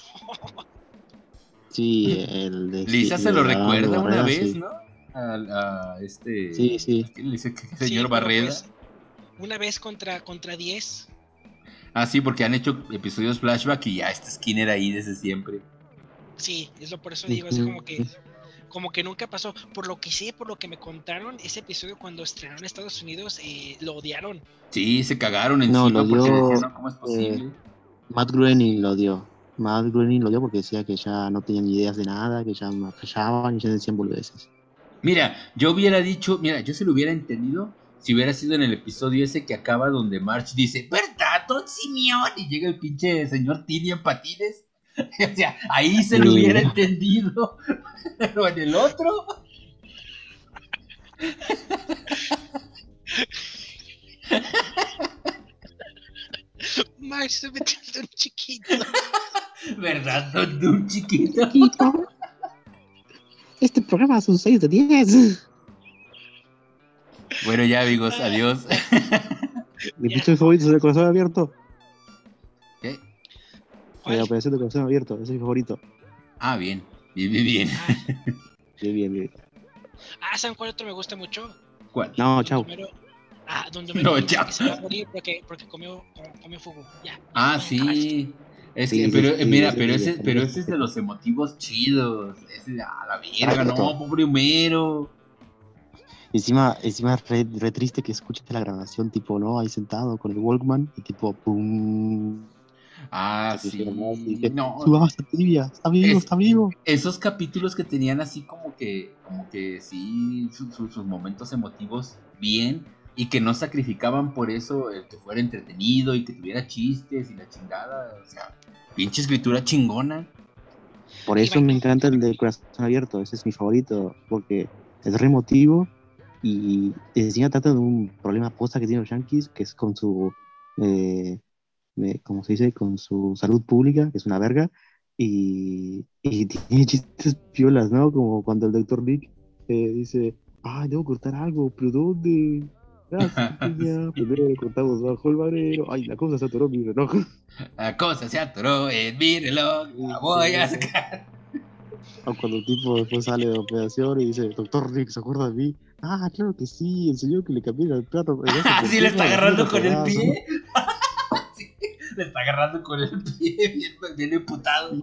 Sí, el de Lisa sí, se lo de Armando recuerda una Barrera, vez, sí. ¿no? A, a este. Sí, sí. ¿Quién le dice que Sí, señor pero Barreda? pues, una vez contra, contra diez. Ah, sí, porque han hecho episodios flashback y ya está Skinner ahí desde siempre. Sí, es lo por eso digo, es como que como que nunca pasó. Por lo que sé, por lo que me contaron, ese episodio cuando estrenaron en Estados Unidos eh, lo odiaron. Sí, se cagaron No, encima lo porque dio, decían, no, ¿cómo es posible? Matt Groening lo dio. Matt Groening lo dio porque decía que ya no tenían ideas de nada, que ya me fallaban y ya decían boludeces. Mira, yo hubiera dicho, mira, yo se lo hubiera entendido si hubiera sido en el episodio ese que acaba donde March dice, ¿verdad, Don Simeón? Y llega el pinche señor Tilly en patines. O sea, ahí se lo Sí. hubiera entendido. Pero en el otro. Max se metió en un chiquito. ¿Verdad, Don Doom chiquito? Chiquito, este programa es un seis de diez. Bueno, ya amigos, adiós. Mi Ya. episodio favorito es el corazón abierto. ¿Qué? ¿Cuál? La operación de corazón abierto, ese es mi favorito. Ah, bien, bien, bien, bien. Bien, bien, bien. Ah, ¿saben cuál otro me gusta mucho? ¿Cuál? No, Donde chao. Homero- Ah, donde No, Homero dice chao. que se va a morir porque, porque comió, comió fugu. Ya. Ah, No, sí. Es Sí, que, sí, pero, sí, mira, sí, pero sí, ese, sí, pero sí, ese es sí. de los emotivos chidos. Ese, a la verga, Exacto. no, pobre Homero. Encima, encima es re, re triste que escuches la grabación, tipo, ¿no? Ahí sentado con el Walkman y tipo, pum. Ah, se sí. pusieron más y dice, No, su mamá está tibia, está vivo, Es- está vivo. esos capítulos que tenían así como que, como que sí, su- su- sus momentos emotivos bien y que no sacrificaban por eso el que fuera entretenido y que tuviera chistes y la chingada. O sea, pinche escritura chingona. Por eso me encanta el de corazón abierto, ese es mi favorito, porque es re emotivo y encima trata de un problema posta que tienen los yankees, que es con su, eh, me- ¿cómo se dice? Con su salud pública, que es una verga, y, y tiene chistes piolas, ¿no? Como cuando el doctor Nick eh, dice, ah, debo cortar algo, pero ¿dónde? Gracias, niña. Primero le cortamos bajo el barrero. Ay, la cosa se atoró mi reloj. La cosa se atoró en mi reloj, la voy a sacar. O cuando el tipo después sale de operación y dice, doctor Rick, ¿se acuerda de mí? Ah, claro que sí, el señor que le cambió el perro. Ah, sí, le está agarrando con el pie. Sí, le está agarrando con el pie, bien, bien emputado.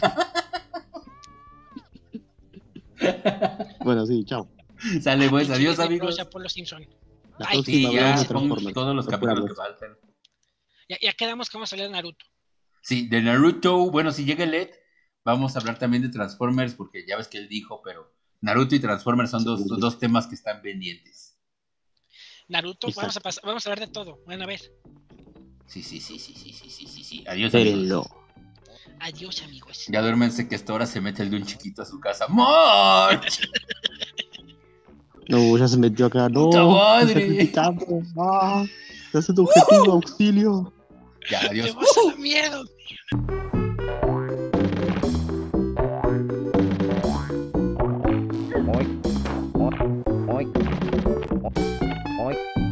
Bueno, sí, chao. Sale pues, Y adiós de amigos. prosa por los Simpson. La Ay, Sí, próxima ya, vez de pon Transformers. todos los capítulos que Procurarlos. faltan. Ya, ya quedamos que vamos a hablar de Naruto. Sí, de Naruto, bueno, si llega el Led, vamos a hablar también de Transformers, porque ya ves que él dijo, pero Naruto y Transformers son dos, Sí. dos temas que están pendientes. Naruto, Exacto. vamos a, pasar, vamos a hablar de todo. Van a ver. Sí, sí, sí, sí, sí, sí, sí, sí, sí. Adiós, Espérenlo. amigos. Adiós, amigos. Ya duérmense que a esta hora se mete el de un chiquito a su casa. ¡March! No, ya se metió acá. No, ¡Puta me madre! está criticando. Ah, está haciendo objetivo, auxilio. Ya, Te adiós. vas a la mierda. Oink, oink, oink, oink, oink.